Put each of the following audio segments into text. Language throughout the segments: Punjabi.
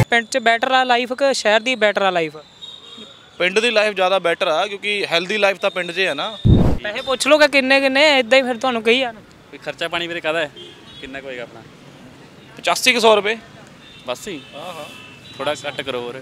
ਪਿੰਡ 'ਚ ਬੈਟਰ ਆ ਲਾਈਫ ਕਿ ਸ਼ਹਿਰ ਦੀ ਬੈਟਰ ਆ ਲਾਈਫ? ਪਿੰਡ ਦੀ ਲਾਈਫ ਜ਼ਿਆਦਾ ਬੈਟਰ ਆ ਕਿਉਂਕਿ ਹੈਲਦੀ ਲਾਈਫ ਤਾਂ ਪਿੰਡ 'ਚ ਹੈ ਨਾ। ਪੈਸੇ ਪੁੱਛ ਲੋਗੇ ਕਿੰਨੇ ਕਿੰਨੇ ਇੱਦਾਂ ਹੀ ਫਿਰ ਤੁਹਾਨੂੰ ਕਹੀ ਜਾਣ। ਵੀ ਖਰਚਾ ਪਾਣੀ ਵੀਰੇ ਕਾਹਦਾ ਹੈ, ਕਿੰਨਾ ਕੁ ਹੋਏਗਾ ਆਪਣਾ? 8500 ਰੁਪਏ। ਬਸ ਹੀ ਥੋੜਾ ਘੱਟ ਕਰੋ ਹੋਰ।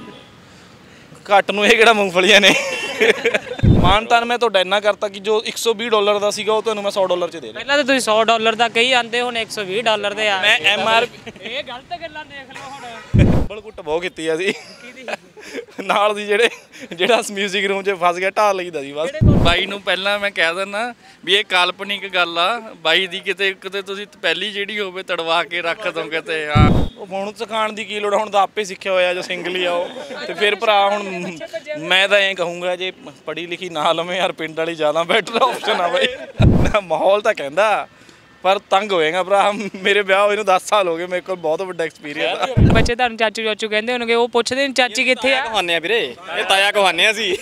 ਘੱਟ ਨੂੰ ਇਹ ਕਿਹੜਾ ਮੂੰਗਫਲੀਆਂ ਨੇ। ਮਾਨਤਾਨ ਮੈਂ ਤੁਹਾਡਾ ਇੰਨਾ ਕਰਤਾ ਕਿ ਜੋ $120 ਦਾ ਸੀਗਾ ਉਹ ਤੁਹਾਨੂੰ ਮੈਂ $100 'ਚ ਦੇ ਰਿਹਾ। ਪਹਿਲਾਂ ਤਾਂ ਤੁਸੀਂ $100 ਦਾ ਕਹੀ ਜਾਂਦੇ, ਹੁਣ $120 ਦੇ ਆ। ਮੈਂ MRP ਇਹ ਗਲਤ ਗੱਲਾਂ ਦੇਖ ਲਓ ਹੁਣ। ਬਲਕੁੱਟ ਬਹੁਤ ਕੀਤੀ ਆ ਸੀ ਨਾਲ ਦੀ ਜਿਹੜਾ ਮਿਊਜ਼ਿਕ ਰੂਮ 'ਚ ਫਸ ਗਿਆ ਢਾਲ ਲਈਦਾ ਸੀ ਬਸ। ਬਾਈ ਨੂੰ ਪਹਿਲਾਂ ਮੈਂ ਕਹਿ ਦਿੰਦਾ ਵੀ ਇਹ ਕਾਲਪਨਿਕ ਗੱਲ ਆ ਬਾਈ ਦੀ, ਕਿਤੇ ਤੁਸੀਂ ਪਹਿਲੀ ਜਿਹੜੀ ਹੋਵੇ ਤੜਵਾ ਕੇ ਰੱਖ ਦੋ ਕਿਤੇ। ਹਾਂ ਉਹ ਹੁਣ ਸਿਖਾਉਣ ਦੀ ਕੀ ਲੋੜ, ਹੁਣ ਤਾਂ ਆਪੇ ਸਿੱਖਿਆ ਹੋਇਆ ਜੋ ਸਿੰਗਲ ਹੀ ਆ ਉਹ। ਤੇ ਫਿਰ ਭਰਾ ਹੁਣ ਮੈਂ ਤਾਂ ਐਂ ਕਹੂੰਗਾ ਜੇ ਪੜ੍ਹੀ ਲਿਖੀ ਨਾ ਲਵੇਂ ਯਾਰ ਪਿੰਡ ਵਾਲੀ ਜ਼ਿਆਦਾ ਬੈਟਰ ਆਪਸ਼ਨ ਆ ਬਾਈ। ਮਾਹੌਲ ਤਾਂ ਕਹਿੰਦਾ ਪਰ ਤੰਗ ਹੋਏਗਾ ਭਰਾ। ਮੇਰੇ ਵਿਆਹ ਹੋਏ ਨੂੰ 10 ਸਾਲ ਹੋ ਗਏ, ਮੇਰੇ ਕੋਲ ਬਹੁਤ ਵੱਡਾ ਐਕਸਪੀਰੀਅੰਸ ਆ। ਬੱਚੇ ਤੁਹਾਨੂੰ ਚਾਚੂ ਚਾਚੂ ਕਹਿੰਦੇ ਹੋਣਗੇ, ਉਹ ਪੁੱਛਦੇ ਨੇ ਚਾਚੀ ਕਿੱਥੇ ਆ? ਕਹਾਨੇ ਆ ਵੀਰੇ, ਇਹ ਤਾਇਆ ਕਹਾਨੇ ਆ ਸੀ।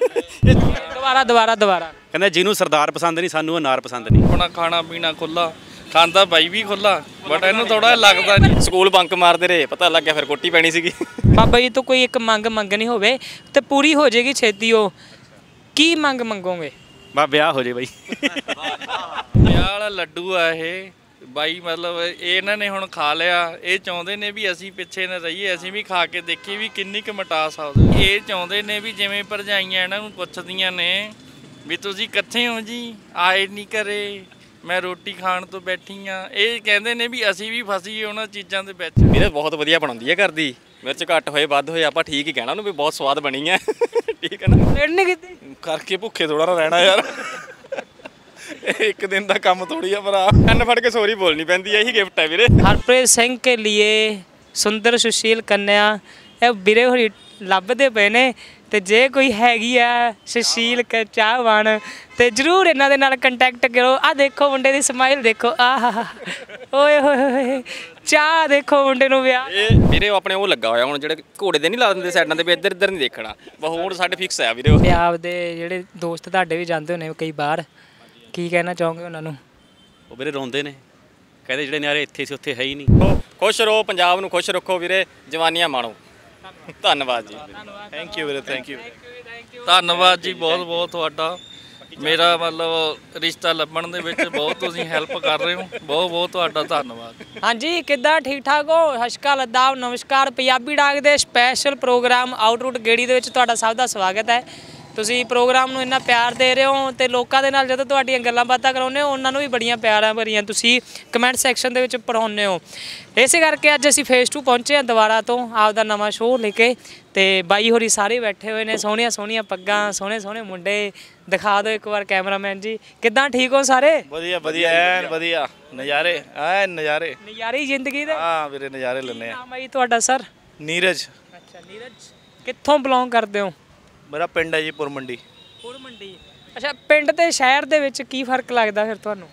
ਦੁਬਾਰਾ ਕਹਿੰਦਾ ਜਿਹਨੂੰ ਸਰਦਾਰ ਪਸੰਦ ਨਹੀਂ ਸਾਨੂੰ ਅਨਾਰ ਪਸੰਦ ਨਹੀਂ। ਆਪਣਾ ਖਾਣਾ ਪੀਣਾ ਖੁੱਲਾ, ਖਾਂਦਾ ਬਾਈ ਵੀ ਖੁੱਲਾ, ਬਟ ਇਹਨੂੰ ਥੋੜਾ ਲੱਗਦਾ ਨਹੀਂ। ਸਕੂਲ ਬੰਕ ਮਾਰਦੇ ਰਹੇ, ਪਤਾ ਲੱਗ ਗਿਆ ਫਿਰ ਕੋਟੀ ਪੈਣੀ ਸੀਗੀ। ਬਾਬਾ ਜੀ ਤੋਂ ਕੋਈ ਇੱਕ ਮੰਗ ਮੰਗਣੀ ਹੋਵੇ ਤੇ ਪੂਰੀ ਹੋ ਜਾਏਗੀ ਛੇਤੀ, ਉਹ ਕੀ ਮੰਗ ਮੰਗੋਗੇ? ਬਾ ਵਿਆਹ ਹੋ ਜੇ ਬਾਈ। ਵਿਆਹ ਵਾਲਾ ਲੱਡੂ ਆ ਇਹ ਬਾਈ, ਮਤਲਬ ਇਹਨਾਂ ਨੇ ਹੁਣ ਖਾ ਲਿਆ, ਇਹ ਚਾਹੁੰਦੇ ਨੇ ਵੀ ਅਸੀਂ ਪਿੱਛੇ ਨਾ ਰਹੀਏ, ਅਸੀਂ ਵੀ ਖਾ ਕੇ ਦੇਖੀਏ ਵੀ ਕਿੰਨੀ ਕੁ ਮਿਠਾਸ ਆ ਉਹਦੇ। ਇਹ ਚਾਹੁੰਦੇ ਨੇ ਵੀ ਜਿਵੇਂ ਭਰਜਾਈਆਂ ਇਹਨਾਂ ਨੂੰ ਪੁੱਛਦੀਆਂ ਨੇ ਵੀ ਤੁਸੀਂ ਕਿੱਥੇ ਹੋ ਜੀ, ਆਏ ਨਹੀਂ ਘਰੇ, ਮੈਂ ਰੋਟੀ ਖਾਣ ਤੋਂ ਬੈਠੀ ਆ। ਇਹ ਕਹਿੰਦੇ ਨੇ ਵੀ ਅਸੀਂ ਵੀ ਫਸੀਏ ਉਹਨਾਂ ਚੀਜ਼ਾਂ ਦੇ ਵਿੱਚ। ਵੀਰੇ ਬਹੁਤ ਵਧੀਆ ਬਣਾਉਂਦੀ ਹੈ ਘਰ ਦੀ, ਮਿਰਚ ਘੱਟ ਹੋਏ ਵੱਧ ਹੋਏ ਆਪਾਂ ਠੀਕ ਹੀ ਕਹਿਣਾ ਉਹਨੂੰ ਵੀ ਬਹੁਤ ਸਵਾਦ ਬਣੀ ਹੈ। ਠੀਕ ਹੈ ਨਾ? ਪਲੇਟ ਨਹੀਂ ਕੀਤੀ ਕਰਕੇ ਭੁੱਖੇ ਥੋੜਾ ਨਾ ਰਹਿਣਾ ਯਾਰ। ਇਹ ਇੱਕ ਦਿਨ ਦਾ ਕੰਮ ਥੋੜੀ ਆ ਭਰਾ। ਕੰਨ ਫੜ ਕੇ ਸੋਰੀ ਬੋਲਣੀ ਪੈਂਦੀ ਹੈ, ਇਹੀ ਗਿਫਟ ਹੈ ਵੀਰੇ। ਹਰਪ੍ਰੀਤ ਸਿੰਘ ਕੇ ਲਈ ਸੁੰਦਰ ਸੁਸ਼ੀਲ ਕੰਨਿਆ ਇਹ ਵੀਰੇ ਹੋਰੀ ਲੱਭਦੇ ਪਏ ਨੇ, ਤੇ ਜੇ ਕੋਈ ਹੈਗੀ ਆ ਸੁਸ਼ੀਲ ਚਾਹਵਾਨ ਤੇ ਜਰੂਰ ਇਹਨਾਂ ਦੇ ਨਾਲ ਕੰਟੈਕਟ ਕਰੋ। ਆ ਦੇਖੋ ਮੁੰਡੇ ਦੀ ਸਮਾਈਲ ਦੇਖੋ, ਆਹ ਓਏ ਹੋਏ ਹੋਏ, ਚਾਹ ਦੇਖੋ ਮੁੰਡੇ ਨੂੰ। ਵਿਆਹ ਇਹ ਵੀਰੇ ਆਪਣੇ ਉਹ ਲੱਗਾ ਹੋਇਆ ਹੁਣ, ਜਿਹੜੇ ਘੋੜੇ ਦੇ ਨਹੀਂ ਲਾ ਦਿੰਦੇ ਸਾਈਡਾਂ ਤੇ ਵੀ ਇੱਧਰ ਇੱਧਰ ਨਹੀਂ ਦੇਖਣਾ, ਬਸ ਹੁਣ ਸਾਡੇ ਫਿਕਸ ਆ ਵੀਰੇ। ਵਿਆਹ ਦੇ ਜਿਹੜੇ ਦੋਸਤ ਤੁਹਾਡੇ ਵੀ ਜਾਂਦੇ ਹੋਣੇ ਕਈ ਬਾਹਰ, ਕੀ ਕਹਿਣਾ ਚਾਹੋਗੇ ਉਹਨਾਂ ਨੂੰ? ਉਹ ਵੀਰੇ ਰੋਂਦੇ ਨੇ, ਕਹਿੰਦੇ ਜਿਹੜੇ ਨਿਆਰੇ ਇੱਥੇ ਸੀ ਉੱਥੇ ਹੈ ਹੀ ਨਹੀਂ। ਖੁਸ਼ ਰਹੋ, ਪੰਜਾਬ ਨੂੰ ਖੁਸ਼ ਰੱਖੋ ਵੀਰੇ, ਜਵਾਨੀਆਂ ਮਾਣੋ। ਧੰਨਵਾਦ ਜੀ। ਥੈਂਕ ਯੂ ਵੀਰੇ, ਥੈਂਕ ਯੂ। ਧੰਨਵਾਦ ਜੀ ਬਹੁਤ ਬਹੁਤ ਤੁਹਾਡਾ। ਮੇਰਾ ਮਤਲਬ ਰਿਸ਼ਤਾ ਲੱਭਣ ਦੇ ਵਿੱਚ ਬਹੁਤ ਤੁਸੀਂ ਹੈਲਪ ਕਰ ਰਹੇ ਹੋ, ਬਹੁਤ ਬਹੁਤ ਤੁਹਾਡਾ ਧੰਨਵਾਦ। ਹਾਂਜੀ ਕਿੱਦਾਂ, ਠੀਕ ਠਾਕ ਹੋ? ਸਤਿ ਸ਼੍ਰੀ ਅਕਾਲ, ਆਦਾਬ, ਨਮਸਕਾਰ। ਪੰਜਾਬੀ ਡਾਕ ਦੇ ਸਪੈਸ਼ਲ ਪ੍ਰੋਗਰਾਮ ਆਊਟਰੂਟ ਗੇੜੀ ਦੇ ਵਿੱਚ ਤੁਹਾਡਾ ਸਭ ਦਾ ਸਵਾਗਤ ਹੈ। ਤੁਸੀਂ ਪ੍ਰੋਗਰਾਮ ਨੂੰ ਇੰਨਾ ਪਿਆਰ ਦੇ ਰਹੇ ਹੋ ਤੇ ਲੋਕਾਂ ਦੇ ਨਾਲ ਜਦੋਂ ਤੁਹਾਡੀਆਂ ਗੱਲਾਂ ਬਾਤਾਂ ਕਰਾਉਂਦੇ ਹੋ ਉਹਨਾਂ ਨੂੰ ਵੀ ਬੜੀਆਂ ਪਿਆਰਾਂ ਭਰੀਆਂ ਤੁਸੀਂ ਕਮੈਂਟ ਸੈਕਸ਼ਨ ਦੇ ਵਿੱਚ ਪੜਾਉਂਦੇ ਹੋ। ਇਸੇ ਕਰਕੇ ਅੱਜ ਅਸੀਂ ਫੇਸ 2 ਪਹੁੰਚੇ ਹਾਂ ਦੁਬਾਰਾ ਤੋਂ ਆਪਦਾ ਨਵਾਂ ਸ਼ੋਅ ਲੈ ਕੇ, ਤੇ ਬਾਈ ਹੋਰੀ ਸਾਰੇ ਬੈਠੇ ਹੋਏ ਨੇ, ਸੋਹਣੀਆਂ ਸੋਹਣੀਆਂ ਪੱਗਾਂ, ਸੋਹਣੇ ਸੋਹਣੇ ਮੁੰਡੇ। ਦਿਖਾ ਦਿਓ ਇੱਕ ਵਾਰ ਕੈਮਰਾਮੈਨ ਜੀ, ਕਿੱਦਾਂ, ਠੀਕ ਹੋ ਸਾਰੇ? ਵਧੀਆ ਵਧੀਆ ਐਨ ਵਧੀਆ, ਨਜ਼ਾਰੇ ਐਨ ਨਜ਼ਾਰੇ, ਨਜ਼ਾਰੇ ਜ਼ਿੰਦਗੀ ਦੇ। ਹਾਂ ਵੀਰੇ ਨਜ਼ਾਰੇ ਲੈਂਦੇ ਆ। ਨਾਮ ਹੈ ਜੀ ਤੁਹਾਡਾ ਸਰ? ਨੀਰਜ। ਅੱਛਾ ਨੀਰਜ, ਕਿੱਥੋਂ ਬਿਲੋਂਗ ਕਰਦੇ ਹੋ? ਮੇਰਾ ਪਿੰਡ ਹੈ ਜੀ ਪੁਰ ਮੰਡੀ। ਪੁਰ ਮੰਡੀ। ਅੱਛਾ, ਪਿੰਡ ਤੇ ਸ਼ਹਿਰ ਦੇ ਵਿੱਚ ਕੀ ਫਰਕ ਲੱਗਦਾ ਫਿਰ ਤੁਹਾਨੂੰ?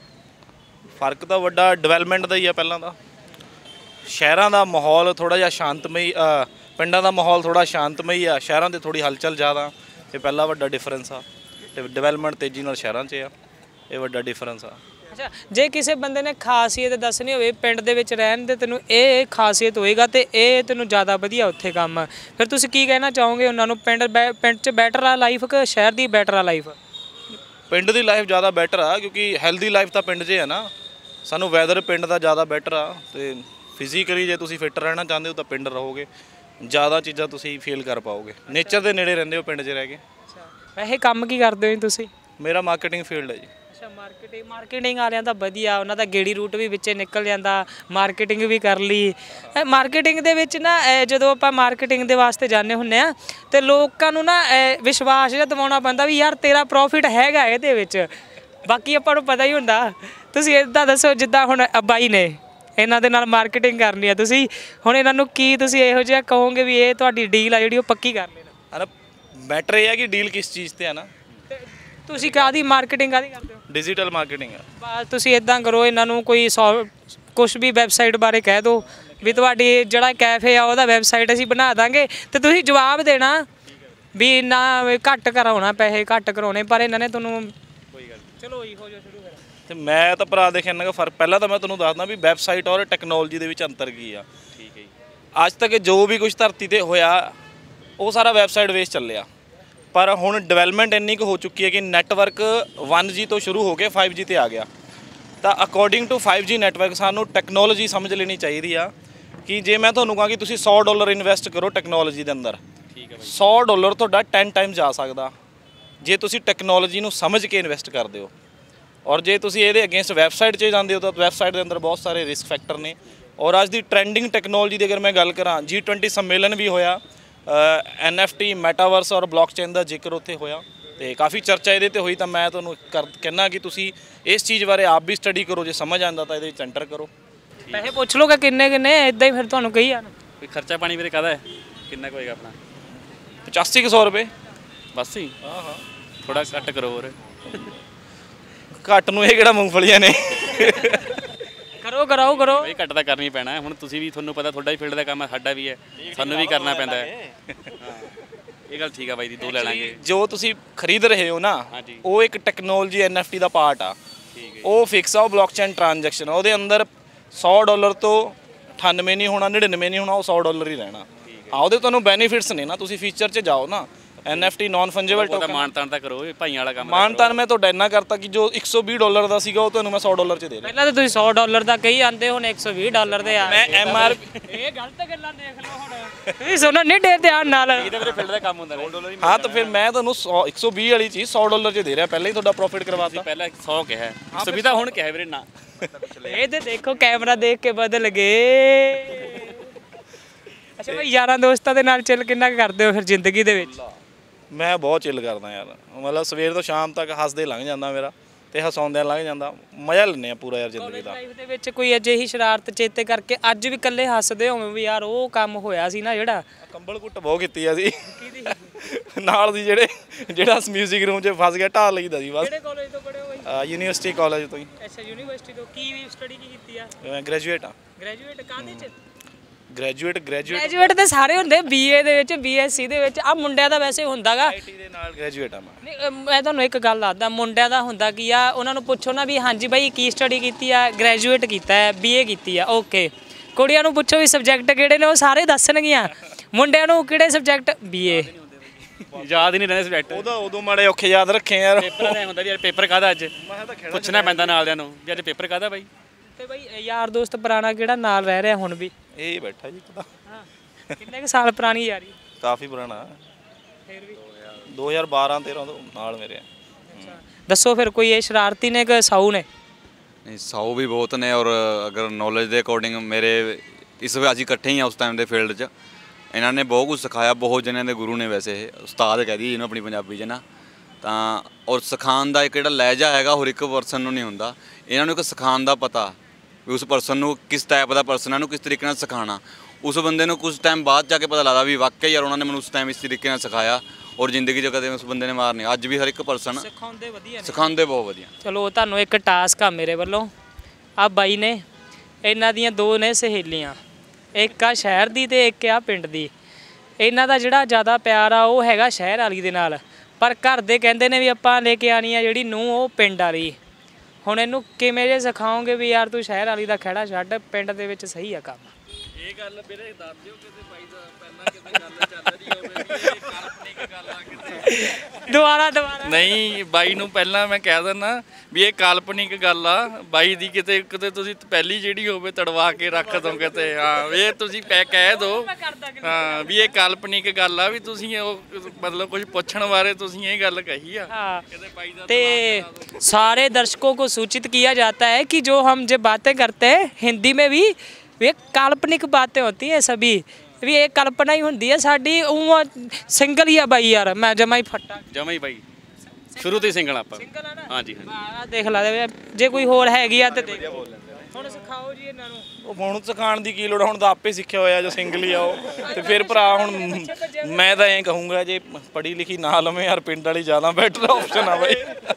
ਫਰਕ ਤਾਂ ਵੱਡਾ ਡਿਵੈਲਪਮੈਂਟ ਦਾ ਹੀ ਆ। ਪਹਿਲਾਂ ਤਾਂ ਸ਼ਹਿਰਾਂ ਦਾ ਮਾਹੌਲ ਥੋੜਾ ਜਿਹਾ ਸ਼ਾਂਤਮਈ, ਪਿੰਡਾਂ ਦਾ ਮਾਹੌਲ ਥੋੜਾ ਸ਼ਾਂਤਮਈ ਆ, ਸ਼ਹਿਰਾਂ ਦੇ ਥੋੜੀ ਹਲਚਲ ਜ਼ਿਆਦਾ। ਇਹ ਪਹਿਲਾ ਵੱਡਾ ਡਿਫਰੈਂਸ ਆ। ਤੇ ਡਿਵੈਲਪਮੈਂਟ ਤੇਜ਼ੀ ਨਾਲ ਸ਼ਹਿਰਾਂ 'ਚ ਆ, ਇਹ ਵੱਡਾ ਡਿਫਰੈਂਸ ਆ। ਅੱਛਾ, ਜੇ ਕਿਸੇ ਬੰਦੇ ਨੇ ਖਾਸੀਅਤ ਦੱਸਣੀ ਹੋਵੇ ਪਿੰਡ ਦੇ ਵਿੱਚ ਰਹਿਣ ਦੇ, ਤੈਨੂੰ ਇਹ ਖਾਸੀਅਤ ਹੋਏਗਾ ਤੇ ਇਹ ਤੈਨੂੰ ਜ਼ਿਆਦਾ ਵਧੀਆ ਉੱਥੇ ਕੰਮ, ਫਿਰ ਤੁਸੀਂ ਕੀ ਕਹਿਣਾ ਚਾਹੋਗੇ ਉਹਨਾਂ ਨੂੰ? ਪਿੰਡ 'ਚ ਬੈਟਰ ਆ ਲਾਈਫ ਕਿ ਸ਼ਹਿਰ ਦੀ ਬੈਟਰ ਆ ਲਾਈਫ? ਪਿੰਡ ਦੀ ਲਾਈਫ ਜ਼ਿਆਦਾ ਬੈਟਰ ਆ ਕਿਉਂਕਿ ਹੈਲਦੀ ਲਾਈਫ ਤਾਂ ਪਿੰਡ 'ਚ ਹੈ ਨਾ। ਸਾਨੂੰ ਵੈਦਰ ਪਿੰਡ ਦਾ ਜ਼ਿਆਦਾ ਬੈਟਰ ਆ, ਤੇ ਫਿਜ਼ੀਕਲੀ ਜੇ ਤੁਸੀਂ ਫਿੱਟ ਰਹਿਣਾ ਚਾਹੁੰਦੇ ਹੋ ਤਾਂ ਪਿੰਡ ਰਹੋਗੇ, ਜ਼ਿਆਦਾ ਚੀਜ਼ਾਂ ਤੁਸੀਂ ਫੀਲ ਕਰ ਪਾਓਗੇ। ਨੇਚਰ ਦੇ ਨੇੜੇ ਰਹਿੰਦੇ ਹੋ ਪਿੰਡ 'ਚ ਰਹਿ ਕੇ। ਵੈਸੇ ਕੰਮ ਕੀ ਕਰਦੇ ਹੋ ਤੁਸੀਂ? ਮੇਰਾ ਮਾਰਕੀਟਿੰਗ ਫੀਲਡ ਹੈ ਜੀ। ਅੱਛਾ, ਮਾਰਕੀਟਿੰਗ ਵਾਲਿਆਂ ਦਾ ਵਧੀਆ, ਉਹਨਾਂ ਦਾ ਗੇੜੀ ਰੂਟ ਵੀ ਵਿੱਚੇ ਨਿਕਲ ਜਾਂਦਾ, ਮਾਰਕੀਟਿੰਗ ਵੀ ਕਰ ਲਈ। ਮਾਰਕੀਟਿੰਗ ਦੇ ਵਿੱਚ ਨਾ ਜਦੋਂ ਆਪਾਂ ਮਾਰਕੀਟਿੰਗ ਦੇ ਵਾਸਤੇ ਜਾਂਦੇ ਹੁੰਦੇ ਆ ਤੇ ਲੋਕਾਂ ਨੂੰ ਨਾ ਵਿਸ਼ਵਾਸ ਜਿਹਾ ਦਿਵਾਉਣਾ ਪੈਂਦਾ ਵੀ ਯਾਰ ਤੇਰਾ ਪ੍ਰੋਫਿਟ ਹੈਗਾ ਇਹਦੇ ਵਿੱਚ, ਬਾਕੀ ਆਪਾਂ ਨੂੰ ਪਤਾ ਹੀ ਹੁੰਦਾ। ਤੁਸੀਂ ਇੱਦਾਂ ਦੱਸੋ, ਜਿੱਦਾਂ ਹੁਣ ਬਾਈ ਨੇ ਇਹਨਾਂ ਦੇ ਨਾਲ ਮਾਰਕੀਟਿੰਗ ਕਰਨੀ ਆ, ਤੁਸੀਂ ਹੁਣ ਇਹਨਾਂ ਨੂੰ ਕੀ ਤੁਸੀਂ ਇਹੋ ਜਿਹਾ ਕਹੋਗੇ ਵੀ ਇਹ ਤੁਹਾਡੀ ਡੀਲ ਆ ਜਿਹੜੀ ਉਹ ਪੱਕੀ ਕਰ ਲੈਣਾ? ਮੈਟਰ ਇਹ ਹੈ ਕਿ ਡੀਲ ਕਿਸ ਚੀਜ਼ ਤੇ ਆ ਨਾ। ਤੁਸੀਂ ਕਾਹਦੀ ਮਾਰਕੀਟਿੰਗ ਕਾਹਦੀ ਕਰਦੇ ਹੋ? ਡਿਜੀਟਲ ਮਾਰਕੀਟਿੰਗ ਆ। ਬਸ ਤੁਸੀਂ ਇੱਦਾਂ ਕਰੋ, ਇਹਨਾਂ ਨੂੰ ਕੋਈ ਕੁਛ ਵੀ ਵੈਬਸਾਈਟ ਬਾਰੇ ਕਹਿ ਦਿਓ ਵੀ ਤੁਹਾਡੀ ਜਿਹੜਾ ਕੈਫੇ ਆ ਉਹਦਾ ਵੈਬਸਾਈਟ ਅਸੀਂ ਬਣਾ ਦਾਂਗੇ, ਤੇ ਤੁਸੀਂ ਜਵਾਬ ਦੇਣਾ ਵੀ ਨਾ ਘੱਟ ਕਰਾਉਣਾ, ਪੈਸੇ ਘੱਟ ਕਰਾਉਣੇ, ਪਰ ਇਹਨਾਂ ਨੇ ਤੁਹਾਨੂੰ ਕੋਈ ਗੱਲ ਚਲੋ ਜੀ ਹੋ ਜਾਓ ਸ਼ੁਰੂ ਫਿਰ। ਤੇ ਮੈਂ ਤਾਂ ਭਰਾ ਦੇਖਿਆ ਇਹਨਾਂ ਦਾ ਫਰਕ ਪਹਿਲਾਂ ਤਾਂ ਮੈਂ ਤੁਹਾਨੂੰ ਦੱਸਦਾ ਵੀ ਵੈਬਸਾਈਟ ਔਰ ਟੈਕਨੋਲੋਜੀ ਦੇ ਵਿੱਚ ਅੰਤਰ ਕੀ ਆ। ਠੀਕ ਹੈ ਜੀ। ਅੱਜ ਤੱਕ ਜੋ ਵੀ ਕੁਝ ਧਰਤੀ ਤੇ ਹੋਇਆ ਉਹ ਸਾਰਾ ਵੈਬਸਾਈਟ ਬੇਸ ਚੱਲਿਆ, ਪਰ ਹੁਣ ਡਿਵੈਲਪਮੈਂਟ ਇੰਨੀ ਕੁ ਹੋ ਚੁੱਕੀ ਹੈ ਕਿ ਨੈਟਵਰਕ 1G ਤੋਂ ਸ਼ੁਰੂ ਹੋ ਕੇ 5G ਤੇ ਆ ਗਿਆ। ਤਾਂ ਅਕੋਰਡਿੰਗ ਟੂ 5G ਨੈਟਵਰਕ ਸਾਨੂੰ ਟੈਕਨੋਲੋਜੀ ਸਮਝ ਲੈਣੀ ਚਾਹੀਦੀ ਆ ਕਿ ਜੇ ਮੈਂ ਤੁਹਾਨੂੰ ਕਹਾਂ ਕਿ ਤੁਸੀਂ $100 ਇਨਵੈਸਟ ਕਰੋ ਟੈਕਨੋਲੋਜੀ ਦੇ ਅੰਦਰ, $100 ਤੁਹਾਡਾ 10 ਟਾਈਮਸ ਜਾ ਸਕਦਾ ਜੇ ਤੁਸੀਂ ਟੈਕਨੋਲੋਜੀ ਨੂੰ ਸਮਝ ਕੇ ਇਨਵੈਸਟ ਕਰਦੇ ਹੋ। ਔਰ ਜੇ ਤੁਸੀਂ ਇਹਦੇ ਅਗੇਂਸਟ ਵੈਬਸਾਈਟ 'ਚ ਜਾਂਦੇ ਹੋ ਤਾਂ ਵੈਬਸਾਈਟ ਦੇ ਅੰਦਰ ਬਹੁਤ ਸਾਰੇ ਰਿਸਕ ਫੈਕਟਰ ਨੇ। ਔਰ ਅੱਜ ਦੀ ਟ੍ਰੈਂਡਿੰਗ ਟੈਕਨੋਲੋਜੀ ਦੀ ਅਗਰ ਮੈਂ ਗੱਲ ਕਰਾਂ, G20 ਸੰਮੇਲਨ ਵੀ ਹੋਇਆ, NFT ਮੈਟਾਵਰਸ ਔਰ ਬਲੌਕਚੇਨ ਦਾ ਜ਼ਿਕਰ ਉੱਥੇ ਹੋਇਆ ਤੇ ਕਾਫੀ ਚਰਚਾ ਇਹਦੇ ਤੇ ਹੋਈ। ਤਾਂ ਮੈਂ ਤੁਹਾਨੂੰ ਕਹਿਣਾ ਕਿ ਤੁਸੀਂ ਇਸ ਚੀਜ਼ ਬਾਰੇ ਆਪ ਵੀ ਸਟੱਡੀ ਕਰੋ, ਜੇ ਸਮਝ ਆਉਂਦਾ ਤਾਂ ਇਹਦੇ ਵਿੱਚ ਐਂਟਰ ਕਰੋ। ਪੈਸੇ ਪੁੱਛ ਲੋਗੇ ਕਿੰਨੇ ਕਿੰਨੇ, ਇਦਾਂ ਹੀ ਫਿਰ ਤੁਹਾਨੂੰ ਕਹੀ ਜਾਣ। ਕੋਈ ਖਰਚਾ ਪਾਣੀ ਵੀਰੇ ਕਾਹਦਾ ਹੈ, ਕਿੰਨਾ ਕੁ ਹੋਏਗਾ ਆਪਣਾ? 8500 ਰੁਪਏ ਬਸ ਹੀ। ਹਾਂ ਥੋੜਾ ਘੱਟ ਕਰੋ ਹੋਰ। ਘੱਟ ਨੂੰ ਇਹ ਕਿਹੜਾ ਮੂੰਗਫਲੀਆਂ ਨੇ। ਕਰੋ ਬਈ ਘੱਟ ਤਾਂ ਕਰਨਾ ਹੀ ਪੈਣਾ ਹੁਣ। ਤੁਸੀਂ ਵੀ, ਤੁਹਾਨੂੰ ਪਤਾ ਤੁਹਾਡਾ ਵੀ ਫੀਲਡ ਦਾ ਕੰਮ ਹੈ, ਸਾਡਾ ਵੀ ਹੈ, ਸਾਨੂੰ ਵੀ ਕਰਨਾ ਪੈਂਦਾ ਹੈ। ਇਹ ਗੱਲ ਠੀਕ ਆ ਬਾਈ ਦੀ, 2 ਲੈ ਲਾਂਗੇ। ਜੋ ਤੁਸੀਂ ਖਰੀਦ ਰਹੇ ਹੋ ਨਾ, ਉਹ ਇੱਕ ਟੈਕਨੋਲੋਜੀ NFT ਦਾ ਪਾਰਟ ਆ। ਉਹ ਫਿਕਸ ਆ, ਉਹ ਬਲੌਕਚੇਨ ਟ੍ਰਾਂਜੈਕਸ਼ਨ ਆ। ਉਹਦੇ ਅੰਦਰ $100 ਤੋਂ 98 ਨਹੀਂ ਹੋਣਾ, 99 ਨਹੀਂ ਹੋਣਾ, ਉਹ $100 ਹੀ ਰਹਿਣਾ। ਉਹਦੇ ਤੁਹਾਨੂੰ ਬੈਨੀਫਿਟਸ ਨੇ ਨਾ, ਤੁਸੀਂ ਫੀਚਰ 'ਚ ਜਾਓ ਨਾ। NFT ਨਾਨ ਫੰਜੇਬਲ ਟੋਕਨ ਮਾਨਤਾਨ ਤਾਂ ਕਰੋ, ਇਹ ਭਾਈਆਂ ਵਾਲਾ ਕੰਮ। ਮਾਨਤਾਨ ਮੈਂ ਤੁਹਾਡਾ ਇੰਨਾ ਕਰਤਾ ਕਿ ਜੋ $120 ਦਾ ਸੀਗਾ ਉਹ ਤੁਹਾਨੂੰ ਮੈਂ $100 'ਚ ਦੇ ਰਿਹਾ। ਪਹਿਲਾਂ ਤਾਂ ਤੁਸੀਂ $100 ਦਾ ਕਹੀ ਜਾਂਦੇ, ਹੁਣ $120 ਦੇ ਆ। ਮੈਂ MRP ਇਹ ਗਲਤ ਗੱਲਾਂ ਦੇਖ ਲਓ ਹੁਣ, ਤੁਸੀਂ ਸੁਣੋ ਨਹੀਂ ਡੇ ਧਿਆਨ ਨਾਲ। ਇਹਦੇ ਵੀਰੇ ਫੀਲਡ ਦਾ ਕੰਮ ਹੁੰਦਾ $100 ਹੀ। ਹਾਂ ਤਾਂ ਫਿਰ ਮੈਂ ਤੁਹਾਨੂੰ 120 ਵਾਲੀ ਚੀਜ਼ $100 'ਚ ਦੇ ਰਿਹਾ, ਪਹਿਲਾਂ ਹੀ ਤੁਹਾਡਾ ਪ੍ਰੋਫਿਟ ਕਰਵਾਤਾ। ਪਹਿਲਾਂ 100 ਕਿਹਾ, 120 ਤਾਂ ਹੁਣ ਕਿਹਾ ਵੀਰੇ ਨਾ। ਇਹ ਤੇ ਦੇਖੋ ਕੈਮਰਾ ਦੇਖ ਕੇ ਬਦਲ ਗਏ। ਅੱਛਾ ਭਾਈ, ਯਾਰਾਂ ਦੋਸਤਾਂ ਦੇ ਨਾਲ ਚਿੱਲ ਕਿੰਨਾ ਕਰਦੇ ਹੋ ਫਿਰ ਜ਼ਿੰਦਗੀ ਦੇ ਵਿੱਚ? ਮੈਂ ਬਹੁਤ ਚਿੱਲ ਕਰਦਾ ਯਾਰ, ਮਤਲਬ ਸਵੇਰ ਤੋਂ ਸ਼ਾਮ ਤੱਕ ਹੱਸਦੇ ਲੰਘ ਜਾਂਦਾ ਮੇਰਾ, ਤੇ ਹਸਾਉਂਦਿਆਂ ਲੰਘ ਜਾਂਦਾ। ਮਜ਼ਾ ਲੈਂਦੇ ਆ ਪੂਰਾ ਯਾਰ ਜ਼ਿੰਦਗੀ ਦਾ। ਲਾਈਫ ਦੇ ਵਿੱਚ ਕੋਈ ਅਜਿਹੀ ਸ਼ਰਾਰਤ ਚੇਤੇ ਕਰਕੇ ਅੱਜ ਵੀ ਇਕੱਲੇ ਹੱਸਦੇ ਹੋਵੇਂ ਵੀ ਯਾਰ ਉਹ ਕੰਮ ਹੋਇਆ ਸੀ ਨਾ ਜਿਹੜਾ? ਕੰਬਲ ਕੁੱਟ ਬਹੁਤ ਕੀਤੀ ਆ ਸੀ ਨਾਲ ਦੀ ਜਿਹੜਾ ਮਿਊਜ਼ਿਕ ਰੂਮ 'ਚ ਫਸ ਗਿਆ ਢਾਲ ਲਈਦਾ ਸੀ ਬਸ। ਕਿਹੜੇ ਕਾਲਜ ਤੋਂ ਪੜ੍ਹੇ ਹੋ ਬਾਈ? ਯੂਨੀਵਰਸਿਟੀ ਕਾਲਜ ਤੋਂ ਹੀ। ਅੱਛਾ ਯੂਨੀਵਰਸਿਟੀ ਤੋਂ। ਕੀ ਸਟੱਡੀ ਕੀਤੀ ਆ? ਮੈਂ ਗ੍ਰੈਜੂਏਟ ਆ। ਗ੍ਰੈਜੂਏਟ ਕਾਹਦੇ ਚ? ਗ੍ਰੈਜੂਏਟ ਤੇ ਸਾਰੇ ਹੁੰਦੇ, BA ਦੇ ਵਿੱਚ, BSc ਦੇ ਵਿੱਚ। ਆ ਮੁੰਡਿਆਂ ਦਾ ਵੈਸੇ ਹੁੰਦਾਗਾ IT ਦੇ ਨਾਲ ਗ੍ਰੈਜੂਏਟ ਆ ਮੈਂ। ਨਹੀਂ, ਮੈਂ ਤੁਹਾਨੂੰ ਇੱਕ ਗੱਲ ਦੱਸਦਾ, ਮੁੰਡਿਆਂ ਦਾ ਹੁੰਦਾ ਕੀ ਆ, ਉਹਨਾਂ ਨੂੰ ਪੁੱਛੋ ਨਾ ਵੀ ਹਾਂਜੀ ਬਾਈ ਕੀ ਸਟੱਡੀ ਕੀਤੀ ਆ? ਗ੍ਰੈਜੂਏਟ ਕੀਤਾ ਹੈ, BA ਕੀਤੀ ਆ, ਓਕੇ। ਕੁੜੀਆਂ ਨੂੰ ਪੁੱਛੋ ਵੀ ਸਬਜੈਕਟ ਕਿਹੜੇ ਨੇ, ਉਹ ਸਾਰੇ ਦੱਸਣਗੀਆਂ। ਮੁੰਡਿਆਂ ਨੂੰ ਕਿਹੜੇ ਸਬਜੈਕਟ? BA। ਯਾਦ ਹੀ ਨਹੀਂ ਰਹਿੰਦੇ ਸਬਜੈਕਟ। ਉਦੋਂ ਮਾੜੇ ਔਖੇ ਯਾਦ ਰੱਖੇ ਯਾਰ। ਪੇਪਰ ਦਾ ਹੁੰਦਾ ਵੀ ਯਾਰ ਪੇਪਰ ਕਾਹਦਾ ਅੱਜ, ਪੁੱਛਣਾ ਪੈਂਦਾ ਨਾਲਦਿਆਂ ਨੂੰ ਵੀ ਅੱਜ ਪੇਪਰ ਕਾਹਦਾ ਬਾਈ। ਤੇ ਬਾਈ ਯਾਰ ਦੋਸਤ ਪੁਰਾਣਾ ਕਿਹੜਾ ਨਾਲ ਰਹਿ ਰਿਹਾ ਹੁਣ ਵੀ? ਇਹ ਬੈਠਾ ਜੀ ਪਤਾ। ਕਿੰਨੇ ਕੁ ਸਾਲ ਪੁਰਾਣੀ ਯਾਰੀ? ਕਾਫੀ ਪੁਰਾਣਾ, ਫਿਰ ਵੀ 2012-13 ਤੋਂ ਨਾਲ ਮੇਰੇ। ਦੱਸੋ ਫਿਰ, ਕੋਈ ਇਹ ਸ਼ਰਾਰਤੀ ਨੇ ਕਿ ਸਾਊ ਨੇ? नहीं साऊ भी बहुत ने और अगर नॉलेज के अकॉर्डिंग मेरे इस वे असीं इकट्ठे ही आ उस टाइम के फील्ड च इन्हों ने बहुत कुछ सिखाया। बहुत जने के गुरु ने वैसे उस्ताद कह दी जिन्होंने अपनी पंजाबी च ना तो। और सिखाने का एक लहजा है हर एक परसन नहीं होंदा। इन्होंने एक सिखाने का पता भी उस परसन को किस टाइप का परसन है, किस तरीके सिखाना। उस बंदे को कुछ टाइम बाद जाके पता लगता भी वाकई यार उन्होंने मैंने उस टाइम इस तरीके सिखाया और जिंदगी च कदे उस बंदे ने मार नहीं। अज भी हर एक परसन सिखाते बहुत वधिया। ਚਲੋ ਤੁਹਾਨੂੰ ਇੱਕ ਟਾਸਕ ਆ ਮੇਰੇ ਵੱਲੋਂ। ਆ ਬਾਈ ਨੇ, ਇਹਨਾਂ ਦੀਆਂ 2 ਨੇ ਸਹੇਲੀਆਂ, ਇੱਕ ਆ ਸ਼ਹਿਰ ਦੀ ਤੇ ਇੱਕ ਆ ਪਿੰਡ ਦੀ। ਇਹਨਾਂ ਦਾ ਜਿਹੜਾ ਜ਼ਿਆਦਾ ਪਿਆਰ ਆ ਉਹ ਹੈਗਾ ਸ਼ਹਿਰ ਵਾਲੀ ਦੇ ਨਾਲ, ਪਰ ਘਰ ਦੇ ਕਹਿੰਦੇ ਨੇ ਵੀ ਆਪਾਂ ਲੈ ਕੇ ਆਣੀ ਆ ਜਿਹੜੀ ਨੂੰਹ ਉਹ ਪਿੰਡ ਵਾਲੀ। ਹੁਣ ਇਹਨੂੰ ਕਿਵੇਂ ਜੇ ਸਿਖਾਓਗੇ ਵੀ ਯਾਰ ਤੂੰ ਸ਼ਹਿਰ ਵਾਲੀ ਦਾ ਖਹਿੜਾ ਛੱਡ, ਪਿੰਡ ਦੇ ਵਿੱਚ ਸਹੀ ਆ ਕੰਮ? ਇਹ ਗੱਲ ਵੀਰੇ ਦੱਸ ਦਿਓ ਕਿਤੇ ਬਾਈ ਦਾ ਪਹਿਲਾਂ ਕਿਤੇ ਗੱਲ ਚੱਲ ਰਹੀ ਹੋਵੇ ਵੀ ਇਹ ਕਾਲਪਨਿਕ ਗੱਲ ਆ ਕਿਤੇ। ਦੁਬਾਰਾ ਨਹੀਂ, ਬਾਈ ਨੂੰ ਪਹਿਲਾਂ ਮੈਂ ਕਹਿ ਦਿੰਦਾ ਵੀ ਇਹ ਕਾਲਪਨਿਕ ਗੱਲ ਆ ਬਾਈ ਦੀ। ਕਿਤੇ ਤੁਸੀਂ ਪਹਿਲੀ ਜਿਹੜੀ ਹੋਵੇ ਤੜਵਾ ਕੇ ਰੱਖ ਦੋ ਕਿਤੇ। ਹਾਂ ਇਹ ਤੁਸੀਂ ਕਹਿ ਦਿਓ ਹਾਂ ਵੀ ਇਹ ਕਾਲਪਨਿਕ ਗੱਲ ਆ, ਵੀ ਤੁਸੀਂ ਉਹ ਮਤਲਬ ਕੁਝ ਪੁੱਛਣ ਬਾਰੇ ਤੁਸੀਂ ਇਹ ਗੱਲ ਕਹੀ ਆ। ਕਿਤੇ बाई ਦਾ ते सारे दर्शकों को सूचित किया जाता है कि जो हम जब बातें करते हैं हिंदी में भी वे काल्पनिक बातें होती हैं सभी, भी ये कल्पना ही होती है साड़ी। सिंगल ही है भाई यार, मैं जमा ही फट्टा जमा ही बाई शुरू तो ही सिंगल आप। हाँ जी देख ला जे कोई होर हैगी आ ते ਹੁਣ ਸਿਖਾਓ ਜੀ ਇਹਨਾਂ ਨੂੰ। ਉਹ ਹੁਣ ਸਿਖਾਉਣ ਦੀ ਕੀ ਲੋੜ, ਹੁਣ ਤਾਂ ਆਪੇ ਸਿੱਖਿਆ ਹੋਇਆ ਜੋ ਸਿੰਗਲ ਹੀ ਆ ਉਹ। ਤੇ ਫਿਰ ਭਰਾ ਹੁਣ ਮੈਂ ਤਾਂ ਐਂ ਕਹੂੰਗਾ ਜੇ ਪੜ੍ਹੀ ਲਿਖੀ ਨਾ ਲਵੇਂ ਯਾਰ ਪਿੰਡ ਵਾਲੀ ਜ਼ਿਆਦਾ ਬੈਟਰ ਆਪਸ਼ਨ ਆ ਬਾਈ।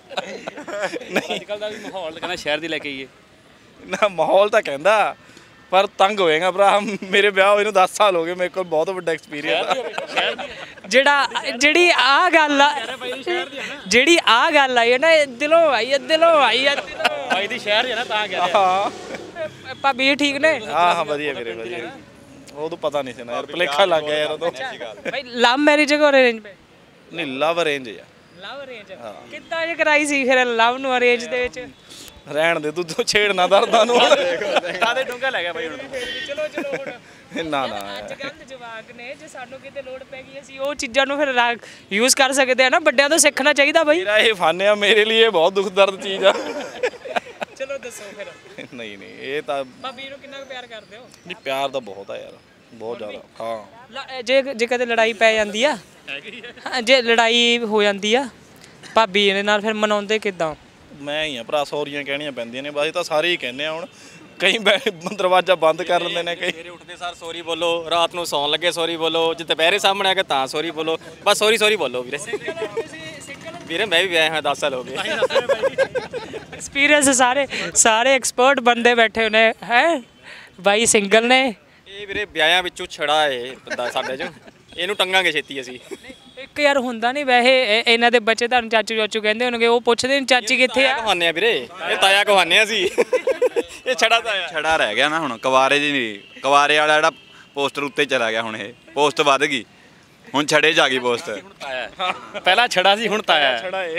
ਨਹੀਂ ਅੱਜ ਕੱਲ੍ਹ ਦਾ ਵੀ ਮਾਹੌਲ ਕਹਿੰਦਾ ਸ਼ਹਿਰ ਦੀ ਲੈ ਕੇ ਆਈਏ ਨਾ, ਮਾਹੌਲ ਤਾਂ ਕਹਿੰਦਾ ਪਰ ਤੰਗ ਹੋਏਗਾ ਭਰਾ। ਮੇਰੇ ਵਿਆਹ ਹੋਏ ਨੂੰ 10 ਸਾਲ ਹੋ ਗਏ, ਮੇਰੇ ਕੋਲ ਬਹੁਤ ਵੱਡਾ ਐਕਸਪੀਰੀਅੰਸ ਆ। ਜਿਹੜੀ ਆ ਗੱਲ ਆ, ਜਿਹੜੀ ਆ ਗੱਲ ਆਈ ਹੈ ਨਾ ਦਿਲੋਂ ਆਈ, ਦਿਲੋਂ ਆਈ ਆ। ਬਾਈ ਦੀ ਸ਼ਹਿਰ ਹੈ ਨਾ ਤਾਂ ਕਹਿ ਰਿਹਾ। ਹਾਂ ਭਾਬੀ ਠੀਕ ਨੇ? ਹਾਂ ਵਧੀਆ ਵੀਰੇ ਵਧੀਆ। ਉਦੋਂ ਪਤਾ ਨਹੀਂ ਸੀ ਨਾ ਯਾਰ, ਭੁਲੇਖਾ ਲੱਗ ਗਿਆ ਯਾਰ ਉਦੋਂ। ਬਾਈ ਲਵ ਮੈਰਿਜ ਕੋ ਅਰੇਂਜ ਮੈਰਿਜ? ਨਹੀਂ ਲਵ ਅਰੇਂਜ ਆ। ਲਵ ਅਰੇਂਜ ਕਿੱਦਾਂ ਜੇ ਕਰਾਈ ਸੀ ਫਿਰ ਲਵ ਨੂੰ ਅਰੇਂਜ ਦੇ ਵਿੱਚ? ਰਹਿਣ ਦੇ ਤੂੰ ਛੇੜਨਾ ਦਰਦਾਂ ਨੂੰ। ਕਾਦੇ ਡੂੰਘਾ ਲੈ ਗਿਆ ਬਾਈ ਹੁਣ। ਚਲੋ ਚਲੋ ਹੁਣ ਨਾ ਨਾ ਅੱਜ ਕੱਲ੍ਹ ਦੇ ਜਵਾਕ ਨੇ, ਜੇ ਸਾਨੂੰ ਕਿਤੇ ਲੋੜ ਪੈ ਗਈ ਅਸੀਂ ਉਹ ਚੀਜ਼ਾਂ ਨੂੰ ਫਿਰ ਯੂਜ਼ ਕਰ ਸਕਦੇ ਆ ਨਾ, ਵੱਡਿਆਂ ਤੋਂ ਸਿੱਖਣਾ ਚਾਹੀਦਾ ਬਾਈ। ਮੇਰਾ ਇਹ ਫਨ ਆ, ਮੇਰੇ ਲਈ ਇਹ ਬਹੁਤ ਦੁੱਖ ਦਰਦ ਚੀਜ਼ ਆ। ਚਲੋ ਦੱਸੋ ਫਿਰ ਨਹੀਂ ਨਹੀਂ ਇਹ ਤਾਂ ਭਾਬੀ ਨੂੰ ਕਿੰਨਾ ਕੁ ਪਿਆਰ ਕਰਦੇ ਹੋ? ਨਹੀਂ, ਪਿਆਰ ਤਾਂ ਬਹੁਤ ਆ ਯਾਰ, ਬਹੁਤ ਜ਼ਿਆਦਾ। ਹਾਂ ਜੇ ਕਦੇ ਲੜਾਈ ਪੈ ਜਾਂਦੀ ਆ, ਹਾਂ, ਜੇ ਲੜਾਈ ਹੋ ਜਾਂਦੀ ਆ ਭਾਬੀ ਦੇ ਨਾਲ, ਫਿਰ ਮਨਾਉਂਦੇ ਕਿੱਦਾਂ? ਮੈਂ ਹੀ ਆ ਭਰਾ, ਸੌਰੀਆਂ ਕਹਿਣੀਆਂ ਪੈਂਦੀਆਂ ਨੇ ਬਸ, ਇਹ ਤਾਂ ਸਾਰੇ ਹੀ ਕਹਿੰਦੇ ਆ ਹੁਣ। ਕਈ ਦਰਵਾਜ਼ਾ ਬੰਦ ਕਰ ਲੈਂਦੇ ਨੇ, ਕਈ ਸਵੇਰੇ ਉੱਠਦੇ ਸਾਰ ਸੌਰੀ ਬੋਲੋ, ਰਾਤ ਨੂੰ ਸੌਣ ਲੱਗੇ ਸੌਰੀ ਬੋਲੋ, ਜੇ ਦੁਪਹਿਰੇ ਸਾਹਮਣੇ ਆ ਕੇ ਤਾਂ ਸੌਰੀ ਬੋਲੋ, ਬਸ ਸੌਰੀ ਸੌਰੀ ਬੋਲੋ ਵੀਰੇ। ਵੀਰੇ ਮੈਂ ਵੀ ਵਿਆਹਿਆ ਹਾਂ 10 ਸਾਲ ਹੋ ਗਏ। ਐਕਸਪੀਰੀਅੰਸ ਸਾਰੇ ਐਕਸਪਰਟ ਬੰਦੇ ਬੈਠੇ ਹੋਣੇ ਹੈ। ਬਾਈ ਸਿੰਗਲ ਨੇ। ਇਹ ਵੀਰੇ ਵਿਆਹਿਆਂ ਵਿੱਚੋਂ ਛੜਾ ਇਹ ਬੰਦਾ ਸਾਡੇ 'ਚ, ਇਹਨੂੰ ਟੰਗਾਂਗੇ ਛੇਤੀ ਅਸੀਂ। ਇੱਕ ਯਾਰ ਹੁੰਦਾ ਨਹੀਂ ਵੈਸੇ ਇਹਨਾਂ ਦੇ ਬੱਚੇ ਤੁਹਾਨੂੰ ਚਾਚੂ ਚਾਚੂ ਕਹਿੰਦੇ ਹੋਣਗੇ, ਉਹ ਪੁੱਛਦੇ ਨੇ ਚਾਚੀ ਕਿੱਥੇ ਆ? ਕਹਾਨੇ ਆ ਵੀਰੇ, ਇਹ ਤਾਇਆ ਕਹਾਨੇ ਆ ਅਸੀਂ। ਇਹ ਛੜਾ ਤਾਇਆ ਛੜਾ ਰਹਿ ਗਿਆ ਨਾ ਹੁਣ, ਕੁਵਾਰੇ ਦੀ ਨਹੀਂ, ਕੁਵਾਰੇ ਵਾਲਾ ਜਿਹੜਾ ਪੋਸਟਰ ਉੱਤੇ ਚਲਾ ਗਿਆ, ਹੁਣ ਇਹ ਪੋਸਟ ਵੱਧ ਗਈ, ਹੁਣ ਛੜੇ 'ਚ ਆ ਗਈ ਪੋਸਟ। ਪਹਿਲਾਂ ਛੜਾ ਸੀ, ਹੁਣ ਤਾਇਆ ਹੈ।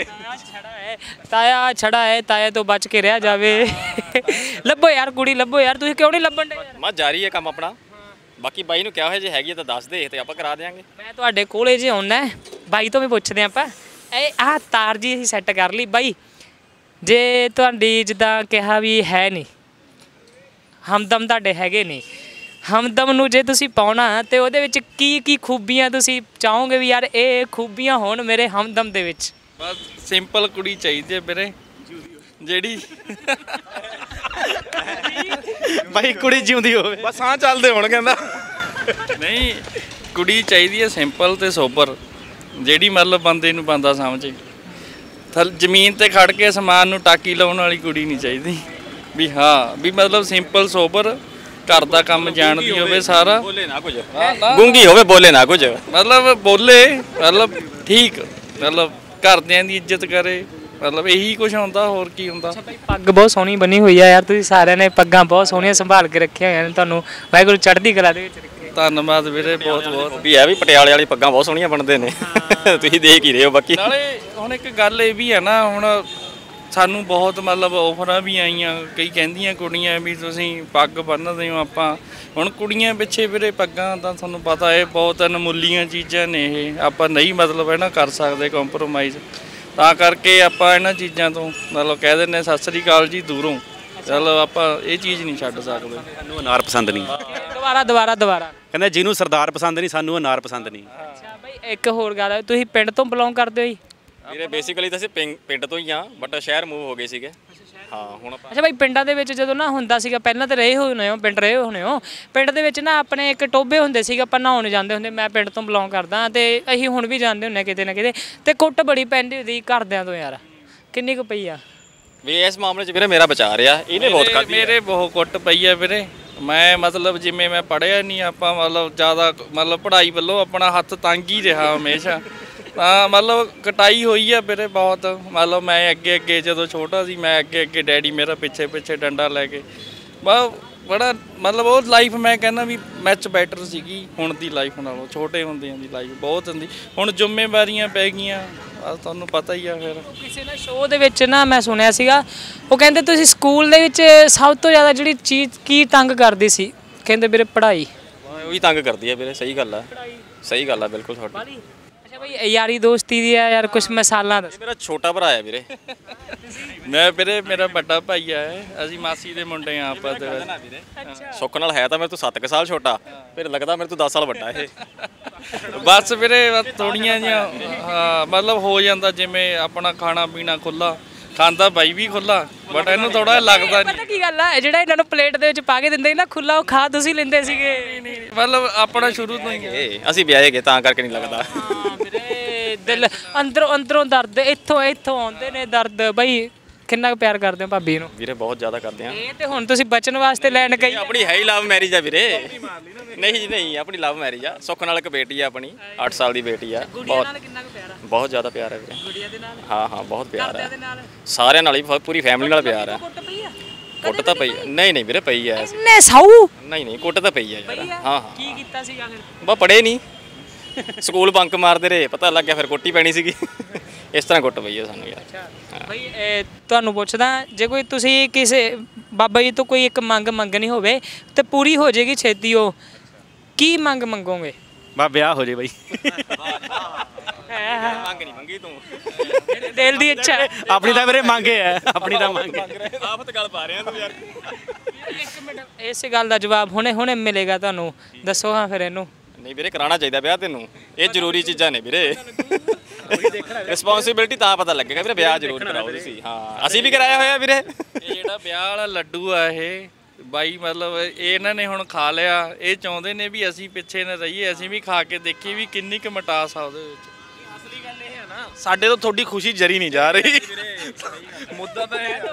ਤਾਇਆ ਛੜਾ ਹੈ, ਤਾਇਆ ਤੋਂ ਬਚ ਕੇ ਰਹਿ ਜਾਵੇ। ਲੱਭੋ ਯਾਰ ਕੁੜੀ ਲੱਭੋ ਯਾਰ, ਤੁਸੀਂ ਕਿਉਂ ਨਹੀਂ ਲੱਭਣ ਦੇ? ਮੈਂ ਜਾਰੀ ਹੈ ਕੰਮ ਆਪਣਾ, ਬਾਕੀ ਬਾਈ ਨੂੰ ਕਿਹਾ ਹੋਇਆ ਜੇ ਹੈਗੀ ਆ ਤਾਂ ਦੱਸ ਦੇ ਤੇ ਆਪਾਂ ਕਰਾ ਦੇਵਾਂਗੇ। ਮੈਂ ਤੁਹਾਡੇ ਕੋਲੇ ਜੇ ਆਉਣਾ ਬਾਈ ਤੋਂ ਵੀ ਪੁੱਛਦੇ ਆਪਾਂ। ਇਹ ਆਹ ਤਾਰ ਜੀ ਅਸੀਂ ਸੈੱਟ ਕਰ ਲਈ ਬਾਈ, ਜੇ ਤੁਹਾਡੀ ਜਿੱਦਾਂ ਕਿਹਾ ਵੀ ਹੈ ਨਹੀਂ, ਹਮਦਮ ਤੁਹਾਡੇ ਹੈਗੇ ਨਹੀਂ, ਹਮਦਮ ਨੂੰ ਜੇ ਤੁਸੀਂ ਪਾਉਣਾ ਤੇ ਉਹਦੇ ਵਿੱਚ ਕੀ ਕੀ ਖੂਬੀਆਂ ਤੁਸੀਂ ਚਾਹੋਗੇ ਵੀ ਯਾਰ ਇਹ ਖੂਬੀਆਂ ਹੋਣ ਮੇਰੇ ਹਮਦਮ ਦੇ ਵਿੱਚ? ਬਸ ਸਿੰਪਲ ਕੁੜੀ ਚਾਹੀਦੀ ਹੈ ਵੀਰੇ, ਜਿਹੜੀ ਬਾਈ ਕੁੜੀ ਜਿਉਂਦੀ ਹੋਵੇ। ਬਸ ਹਾਂ ਚੱਲਦੇ ਹੁਣ ਕਹਿੰਦਾ। ਨਹੀਂ, ਕੁੜੀ ਚਾਹੀਦੀ ਹੈ ਸਿੰਪਲ ਤੇ ਸੋਬਰ, ਜਿਹੜੀ ਮਤਲਬ ਬੰਦੇ ਨੂੰ ਬੰਦਾ ਸਮਝੇ। ਜ਼ਮੀਨ ਤੇ ਖੜ ਕੇ ਸਮਾਨ ਨੂੰ ਟਾਕੀ ਲਾਉਣ ਵਾਲੀ ਕੁੜੀ ਨਹੀਂ ਚਾਹੀਦੀ ਵੀ, ਹਾਂ ਵੀ ਮਤਲਬ ਸਿੰਪਲ ਸੋਬਰ, ਘਰ ਦਾ ਕੰਮ ਜਾਣਦੀ ਹੋਵੇ ਸਾਰਾ, ਬੋਲੇ ਨਾ ਕੁਝ, ਗੂੰਗੀ ਹੋਵੇ ਬੋਲੇ ਨਾ ਕੁਝ, ਮਤਲਬ ਬੋਲੇ, ਮਤਲਬ ਠੀਕ, ਮਤਲਬ ਘਰਦਿਆਂ ਦੀ ਇੱਜ਼ਤ ਕਰੇ, ਮਤਲਬ ਇਹੀ ਕੁਝ ਹੁੰਦਾ, ਹੋਰ ਕੀ ਹੁੰਦਾ। ਪੱਗ ਬਹੁਤ ਸੋਹਣੀ ਬਣੀ ਹੋਈ ਆ ਯਾਰ, ਤੁਸੀਂ ਸਾਰਿਆਂ ਨੇ ਪੱਗਾਂ ਬਹੁਤ ਸੋਹਣੀਆਂ ਸੰਭਾਲ ਕੇ ਰੱਖੀਆਂ ਹੋਈਆਂ ਨੇ, ਤੁਹਾਨੂੰ ਵਾਹਿਗੁਰੂ ਚੜ੍ਹਦੀ ਕਲਾ ਦੇ ਵਿੱਚ ਰੱਖੇ। ਧੰਨਵਾਦ ਵੀਰੇ, ਬਹੁਤ ਬਹੁਤ। ਵੀ ਹੈ ਵੀ ਪਟਿਆਲੇ ਵਾਲੀ ਪੱਗਾਂ ਬਹੁਤ ਸੋਹਣੀਆਂ ਬਣਦੇ ਨੇ, ਤੁਸੀਂ ਦੇਖ ਹੀ ਰਹੇ ਹੋ। ਬਾਕੀ ਨਾਲੇ ਹੁਣ ਇੱਕ ਗੱਲ ਇਹ ਵੀ ਹੈ ਨਾ, ਹੁਣ ਸਾਨੂੰ ਬਹੁਤ ਮਤਲਬ ਆਫਰਾਂ ਵੀ ਆਈਆਂ, ਕਈ ਕਹਿੰਦੀਆਂ ਕੁੜੀਆਂ ਵੀ ਤੁਸੀਂ ਪੱਗ ਬੰਨ੍ਹਦੇ ਹੋ, ਆਪਾਂ ਹੁਣ ਕੁੜੀਆਂ ਪਿੱਛੇ ਵੀਰੇ ਪੱਗਾਂ ਤਾਂ ਤੁਹਾਨੂੰ ਪਤਾ ਇਹ ਬਹੁਤ ਅਨਮੁੱਲੀਆਂ ਚੀਜ਼ਾਂ ਨੇ, ਇਹ ਆਪਾਂ ਨਹੀਂ ਮਤਲਬ ਹੈ ਨਾ ਕਰ ਸਕਦੇ ਕੰਪਰੋਮਾਈਜ਼, ਤਾਂ ਕਰਕੇ ਆਪਾਂ ਇਹਨਾਂ ਚੀਜ਼ਾਂ ਤੋਂ ਮਤਲਬ ਕਹਿ ਦਿੰਦੇ ਸਤਿ ਸ੍ਰੀ ਅਕਾਲ ਜੀ ਦੂਰੋਂ, ਚਲੋ ਆਪਾਂ ਇਹ ਚੀਜ਼ ਨਹੀਂ ਛੱਡ ਸਕਦੇ। ਸਾਨੂੰ ਅਨਾਰ ਪਸੰਦ ਨਹੀਂ, ਦੁਬਾਰਾ ਕਹਿੰਦਾ ਜਿਹਨੂੰ ਸਰਦਾਰ ਪਸੰਦ ਨਹੀਂ, ਸਾਨੂੰ ਅਨਾਰ ਪਸੰਦ ਨਹੀਂ। ਅੱਛਾ ਬਾਈ ਇੱਕ ਹੋਰ ਗੱਲ ਹੈ, ਤੁਸੀਂ ਪਿੰਡ ਤੋਂ ਬਿਲੋਂਗ ਕਰਦੇ ਹੋ ਜੀ? ਵੀਰੇ ਬੇਸਿਕਲੀ ਤਾਂ ਅਸੀਂ ਪਿੰਡ ਤੋਂ ਹੀ ਆ, ਬਟ ਸ਼ਹਿਰ ਮੂਵ ਹੋ ਗਏ ਸੀਗੇ। ਹਾਂ ਹੁਣ ਅੱਛਾ ਬਾਈ ਪਿੰਡਾਂ ਦੇ ਵਿੱਚ ਜਦੋਂ ਨਾ ਹੁੰਦਾ ਸੀਗਾ, ਪਹਿਲਾਂ ਤਾਂ ਰਹੇ ਹੋਣੇ ਹੋ, ਪਿੰਡ ਰਹੇ ਹੋਣੇ ਹੋ, ਪਿੰਡ ਦੇ ਵਿੱਚ ਨਾ ਆਪਣੇ ਇੱਕ ਟੋਬੇ ਹੁੰਦੇ ਸੀਗੇ, ਆਪਾਂ ਨਹਾਉਣ ਜਾਂਦੇ ਹੁੰਦੇ, ਮੈਂ ਪਿੰਡ ਤੋਂ ਬਿਲੋਂਗ ਕਰਦਾ ਤੇ ਅਸੀਂ ਹੁਣ ਵੀ ਜਾਂਦੇ ਹੁੰਦੇ ਕਿਤੇ ਨਾ ਕਿਤੇ, ਤੇ ਕੁੱਟ ਬੜੀ ਪੈਂਦੀ ਹੁੰਦੀ ਘਰਦਿਆਂ ਤੋਂ ਯਾਰ, ਕਿੰਨੀ ਕੁ ਪਈ ਆ? ਵੀ ਇਸ ਮਾਮਲੇ 'ਚ ਵੀਰੇ ਮੇਰਾ ਬਚਾ ਰਿਹਾ, ਇਹਨੇ ਬਹੁਤ ਖਾਧੀ। ਮੇਰੇ ਬਹੁਤ ਕੁੱਟ ਪਈ ਆ ਵੀਰੇ, ਮੈਂ ਮਤਲਬ ਜਿਵੇਂ ਮੈਂ ਪੜ੍ਹਿਆ ਨਹੀਂ, ਆਪਾਂ ਮਤਲਬ ਜ਼ਿਆਦਾ ਮਤਲਬ ਪੜ੍ਹਾਈ ਵੱਲੋਂ ਆਪਣਾ ਹੱਥ ਤੰਗ ਹੀ ਰਿਹਾ ਹਮੇਸ਼ਾ, ਤਾਂ ਮਤਲਬ ਕਟਾਈ ਹੋਈ ਆ ਵੀਰੇ ਬਹੁਤ, ਮਤਲਬ ਮੈਂ ਅੱਗੇ ਜਦੋਂ ਛੋਟਾ ਸੀ, ਮੈਂ ਅੱਗੇ ਡੈਡੀ ਮੇਰਾ ਪਿੱਛੇ ਡੰਡਾ ਲੈ ਕੇ, ਬੜਾ ਮਤਲਬ ਉਹ ਲਾਈਫ ਮੈਂ ਕਹਿੰਦਾ ਵੀ ਮੈਚ ਬੈਟਰ ਸੀਗੀ ਹੁਣ ਦੀ ਲਾਈਫ ਨਾਲੋਂ, ਛੋਟੇ ਹੁੰਦਿਆਂ ਦੀ ਲਾਈਫ ਬਹੁਤ ਹੁੰਦੀ। ਹੁਣ ਜ਼ਿੰਮੇਵਾਰੀਆਂ ਪੈ ਗਈਆਂ, ਤੁਹਾਨੂੰ ਪਤਾ ਹੀ ਆ। ਫਿਰ ਕਿਸੇ ਨਾ ਸ਼ੋਅ ਦੇ ਵਿੱਚ ਨਾ ਮੈਂ ਸੁਣਿਆ ਸੀਗਾ, ਉਹ ਕਹਿੰਦੇ ਤੁਸੀਂ ਸਕੂਲ ਦੇ ਵਿੱਚ ਸਭ ਤੋਂ ਜ਼ਿਆਦਾ ਜਿਹੜੀ ਚੀਜ਼ ਕੀ ਤੰਗ ਕਰਦੀ ਸੀ, ਕਹਿੰਦੇ ਵੀਰੇ ਪੜ੍ਹਾਈ। ਉਹੀ ਤੰਗ ਕਰਦੀ ਆ ਵੀਰੇ, ਸਹੀ ਗੱਲ ਆ, ਸਹੀ ਗੱਲ ਆ ਬਿਲਕੁਲ ਤੁਹਾਡੀ। ਅੱਛਾ ਬਈ ਯਾਰੀ ਦੋਸਤੀ ਦੀ ਆ ਯਾਰ, ਕੁਝ ਮਿਸਾਲਾਂ ਦੱਸ। ਮੇਰਾ ਛੋਟਾ ਭਰਾ ਹੈ ਵੀਰੇ। ਮੈਂ ਵੀਰੇ ਮੇਰਾ ਵੱਡਾ ਭਾਈ ਆ, ਅਸੀਂ ਮਾਸੀ ਦੇ ਮੁੰਡੇ ਆ ਆਪਾਂ ਤੇ। ਸੁੱਖ ਨਾਲ ਹੈ ਤਾਂ ਮੇਰੇ ਤੋਂ 7 ਸਾਲ ਛੋਟਾ, ਫਿਰ ਲੱਗਦਾ ਮੇਰੇ ਤੋਂ 10 ਸਾਲ ਵੱਡਾ ਇਹ। ਬਸ ਵੀਰੇ ਥੋੜੀਆਂ ਜਿਹੀਆਂ, ਹਾਂ ਮਤਲਬ ਹੋ ਜਾਂਦਾ, ਜਿਵੇਂ ਆਪਣਾ ਖਾਣਾ ਪੀਣਾ ਖੁੱਲਾ ਖਾਂਦਾ ਬਾਈ ਵੀ ਖੁੱਲਾ, ਬਟ ਇਹਨੂੰ ਥੋੜਾ ਲੱਗਦਾ ਨਹੀਂ। ਪਤਾ ਕੀ ਗੱਲ ਆ, ਜਿਹੜਾ ਇਹਨਾਂ ਨੂੰ ਪਲੇਟ ਦੇ ਵਿੱਚ ਪਾ ਕੇ ਦਿੰਦੇ ਸੀ ਨਾ ਖੁੱਲਾ, ਉਹ ਖਾ ਤੁਸੀਂ ਲੈਂਦੇ ਸੀਗੇ? ਮਤਲਬ ਆਪਣਾ ਸ਼ੁਰੂ ਤੋਂ ਹੀ ਅਸੀਂ ਵਿਆਹੇ ਗਏ ਤਾਂ ਕਰਕੇ ਨਹੀਂ ਲੱਗਦਾ। ਵੀਰੇ ਦਿਲ ਅੰਦਰੋਂ ਦਰਦ, ਇੱਥੋਂ ਆਉਂਦੇ ਨੇ ਦਰਦ। ਬਈ ਕਿੰਨਾ ਕੁ ਪਿਆਰ ਕਰਦੇ ਹੋ ਭਾਬੀ ਨੂੰ? ਵੀਰੇ ਬਹੁਤ ਜ਼ਿਆਦਾ ਕਰਦੇ ਆ। ਇਹ ਤੇ ਹੁਣ ਤੁਸੀਂ ਬਚਣ ਵਾਸਤੇ ਲੈਣ ਗਈ? ਆਪਣੀ ਹੈ ਹੀ ਲਵ ਮੈਰਿਜ ਆ ਵੀਰੇ। ਨਹੀਂ ਜੀ ਨਹੀਂ, ਆਪਣੀ ਲਵ ਮੈਰਿਜ ਆ। ਸੁੱਖ ਨਾਲ ਇੱਕ ਬੇਟੀ ਆ ਆਪਣੀ, 8 ਸਾਲ ਦੀ ਬੇਟੀ ਆ। ਬਹੁਤ ਜ਼ਿਆਦਾ ਪਿਆਰ ਹੈ ਵੀਰੇ। ਹਾਂ ਬਹੁਤ ਪਿਆਰ ਹੈ, ਸਾਰਿਆਂ ਨਾਲ ਹੀ, ਪੂਰੀ ਫੈਮਿਲੀ ਨਾਲ ਪਿਆਰ ਹੈ। ਕੁੱਟ ਤਾਂ ਪਈ ਨਹੀਂ ਵੀਰੇ ਪਈ ਐ ਇੰਨੇ ਸਾਊ ਨਹੀਂ ਕੁੱਟ ਤਾਂ ਪਈ ਐ ਯਾਰ ਹਾਂ ਹਾਂ ਕੀ ਕੀਤਾ ਸੀਗਾ ਫਿਰ ਬਾ ਪੜੇ ਨਹੀਂ ਸਕੂਲ ਬੰਕ ਮਾਰਦੇ ਰਹੇ ਪਤਾ ਲੱਗ ਗਿਆ ਫਿਰ ਕੁੱਟੀ ਪੈਣੀ ਸੀਗੀ ਇਸ ਤਰ੍ਹਾਂ ਕੁੱਟ ਪਈ ਐ ਸਾਨੂੰ ਯਾਰ ਬਈ ਤੁਹਾਨੂੰ ਪੁੱਛਦਾ ਜੇ ਕੋਈ ਤੁਸੀਂ ਕਿਸੇ ਬਾਬਾ ਜੀ ਤੋਂ ਕੋਈ ਇੱਕ ਮੰਗ ਮੰਗਣੀ ਹੋਵੇ ਤੇ ਪੂਰੀ ਹੋ ਜਾਏਗੀ ਛੇਤੀ ਉਹ ਕੀ ਮੰਗ ਮੰਗੋਗੇ ਬਾ ਵਿਆਹ ਹੋ ਜੇ ਬਾਈ ਮੰਗ ਨਹੀਂ ਮੰਗੀ ਤੂੰ ਦਿਲ ਦੀ ਇੱਛਾ ਆਪਣੀ ਤਾਂ ਵੀਰੇ ਮੰਗੇ ਆ ਆਪਣੀ ਤਾਂ ਮੰਗੇ ਆਪ ਤਾਂ ਗੱਲ ਪਾ ਰਿਹਾ ਤੂੰ ਯਾਰ ਇੱਕ ਮਿੰਟ ਇਸੇ ਗੱਲ ਦਾ ਜਵਾਬ ਹੁਣੇ ਮਿਲੇਗਾ ਤੁਹਾਨੂੰ ਦੱਸੋ ਹਾਂ ਫਿਰ ਇਹਨੂੰ ਨਹੀਂ ਵੀਰੇ ਕਰਾਉਣਾ ਚਾਹੀਦਾ ਵਿਆਹ ਤੈਨੂੰ ਇਹ ਜ਼ਰੂਰੀ ਚੀਜ਼ਾਂ ਨੇ ਵੀਰੇ ਰਿਸਪੌਂਸਿਬਿਲਟੀ ਤਾਂ ਪਤਾ ਲੱਗੇਗਾ ਵੀਰੇ ਵਿਆਹ ਜ਼ਰੂਰ ਕਰਾਓ ਤੁਸੀਂ ਹਾਂ ਅਸੀਂ ਵੀ ਕਰਾਇਆ ਹੋਇਆ ਵੀਰੇ ਇਹ ਜਿਹੜਾ ਵਿਆਹ ਵਾਲਾ ਲੱਡੂ ਆ ਇਹ ਬਾਈ ਮਤਲਬ ਇਹਨਾਂ ਨੇ ਹੁਣ ਖਾ ਲਿਆ ਇਹ ਚਾਹੁੰਦੇ ਨੇ ਵੀ ਅਸੀਂ ਪਿੱਛੇ ਨਾ ਰਹੀਏ ਅਸੀਂ ਵੀ ਖਾ ਕੇ ਦੇਖੀਏ ਵੀ ਕਿੰਨੀ ਕੁ ਮਿਠਾਸ ਆ ਉਹਦੇ ਵਿੱਚ ਅਸਲੀ ਗੱਲ ਇਹ ਹੈ ਨਾ ਸਾਡੇ ਤੋਂ ਤੁਹਾਡੀ ਖੁਸ਼ੀ ਜਰੀ ਨਹੀਂ ਜਾ ਰਹੀ ਮੁੱਦਾ ਤਾਂ ਇਹ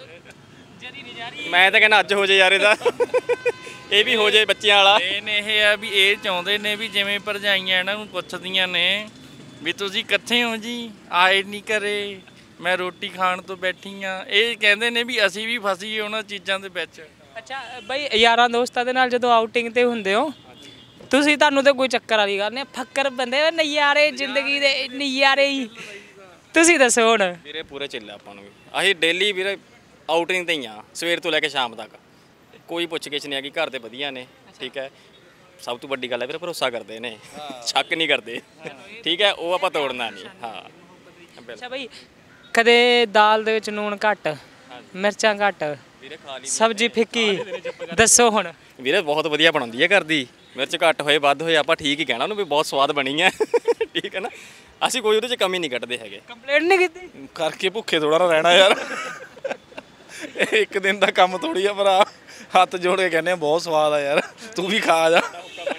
ਮੈਂ ਤਾਂ ਕਹਿੰਦਾ ਅੱਜ ਹੋ ਜੇ ਯਾਰ ਇਹਦਾ ਇਹ ਵੀ ਹੋ ਜੇ ਬੱਚਿਆਂ ਵਾਲਾ ਮੇਨ ਇਹ ਆ ਵੀ ਇਹ ਚਾਹੁੰਦੇ ਨੇ ਵੀ ਜਿਵੇਂ ਭਰਜਾਈਆਂ ਇਹਨਾਂ ਨੂੰ ਪੁੱਛਦੀਆਂ ਨੇ ਵੀ ਤੁਸੀਂ ਕਿੱਥੇ ਹੋ ਜੀ ਆਏ ਨਹੀਂ ਘਰੇ ਮੈਂ ਰੋਟੀ ਖਾਣ ਤੋਂ ਬੈਠੀ ਆ ਇਹ ਕਹਿੰਦੇ ਨੇ ਵੀ ਅਸੀਂ ਵੀ ਫਸੀਏ ਉਹਨਾਂ ਚੀਜ਼ਾਂ ਦੇ ਵਿੱਚ ਅੱਛਾ ਬਈ ਯਾਰਾਂ ਦੋਸਤਾਂ ਦੇ ਨਾਲ ਜਦੋਂ ਆਊਟਿੰਗ ਤੇ ਹੁੰਦੇ ਹੋ ਤੁਸੀਂ ਤੁਹਾਨੂੰ ਤਾਂ ਕੋਈ ਚੱਕਰ ਵਾਲੀ ਗੱਲ ਨਹੀਂ ਫੱਕਰ ਬੰਦੇ ਨਜ਼ਾਰੇ ਜ਼ਿੰਦਗੀ ਦੇ ਨਜ਼ਾਰੇ ਹੀ ਤੁਸੀਂ ਦੱਸੋ ਹੁਣ ਵੀਰੇ ਪੂਰੇ ਚੱਲੇ ਆਪਾਂ ਨੂੰ ਅਸੀਂ ਡੇਲੀ ਵੀਰੇ ਆਊਟਿੰਗ ਤੇ ਹੀ ਆ ਸਵੇਰ ਤੋਂ ਲੈ ਕੇ ਸ਼ਾਮ ਤੱਕ ਕੋਈ ਪੁੱਛ ਗਿੱਛ ਨਹੀਂ ਆ ਕਿ ਘਰ ਦੇ ਵਧੀਆ ਨੇ ਠੀਕ ਹੈ ਸਭ ਤੋਂ ਵੱਡੀ ਗੱਲ ਹੈ ਵੀਰੇ ਭਰੋਸਾ ਕਰਦੇ ਨੇ ਸ਼ੱਕ ਨਹੀਂ ਕਰਦੇ ਠੀਕ ਹੈ ਉਹ ਆਪਾਂ ਤੋੜਨਾ ਨਹੀਂ ਹਾਂ ਅੱਛਾ ਬਈ ਕਦੇ ਦਾਲ ਦੇ ਵਿੱਚ ਨੂਣ ਘੱਟ ਮਿਰਚਾਂ ਘੱਟ ਵੀਰੇ ਖਾ ਲਈ ਸਬਜ਼ੀ ਫਿੱਕੀ ਦੱਸੋ ਹੁਣ ਵੀਰੇ ਬਹੁਤ ਵਧੀਆ ਬਣਾਉਂਦੀ ਹੈ ਘਰ ਦੀ ਮਿਰਚ ਘੱਟ ਹੋਏ ਵੱਧ ਹੋਏ ਆਪਾਂ ਠੀਕ ਹੀ ਕਹਿਣਾ ਉਹਨੂੰ ਵੀ ਬਹੁਤ ਸਵਾਦ ਬਣੀ ਹੈ ਠੀਕ ਹੈ ਨਾ ਅਸੀਂ ਕੋਈ ਉਹਦੇ 'ਚ ਕਮੀ ਨਹੀਂ ਕੱਢਦੇ ਹੈਗੇ ਕੰਪਲੇਂਟ ਨਹੀਂ ਕੀਤੀ ਕਰਕੇ ਭੁੱਖੇ ਥੋੜਾ ਨਾ ਰਹਿਣਾ ਯਾਰ ਇਹ ਇੱਕ ਦਿਨ ਦਾ ਕੰਮ ਥੋੜੀ ਆ ਭਰਾ ਹੱਥ ਜੋੜ ਕੇ ਕਹਿੰਦੇ ਆ ਬਹੁਤ ਸਵਾਦ ਆ ਯਾਰ ਤੂੰ ਵੀ ਖਾ ਜਾ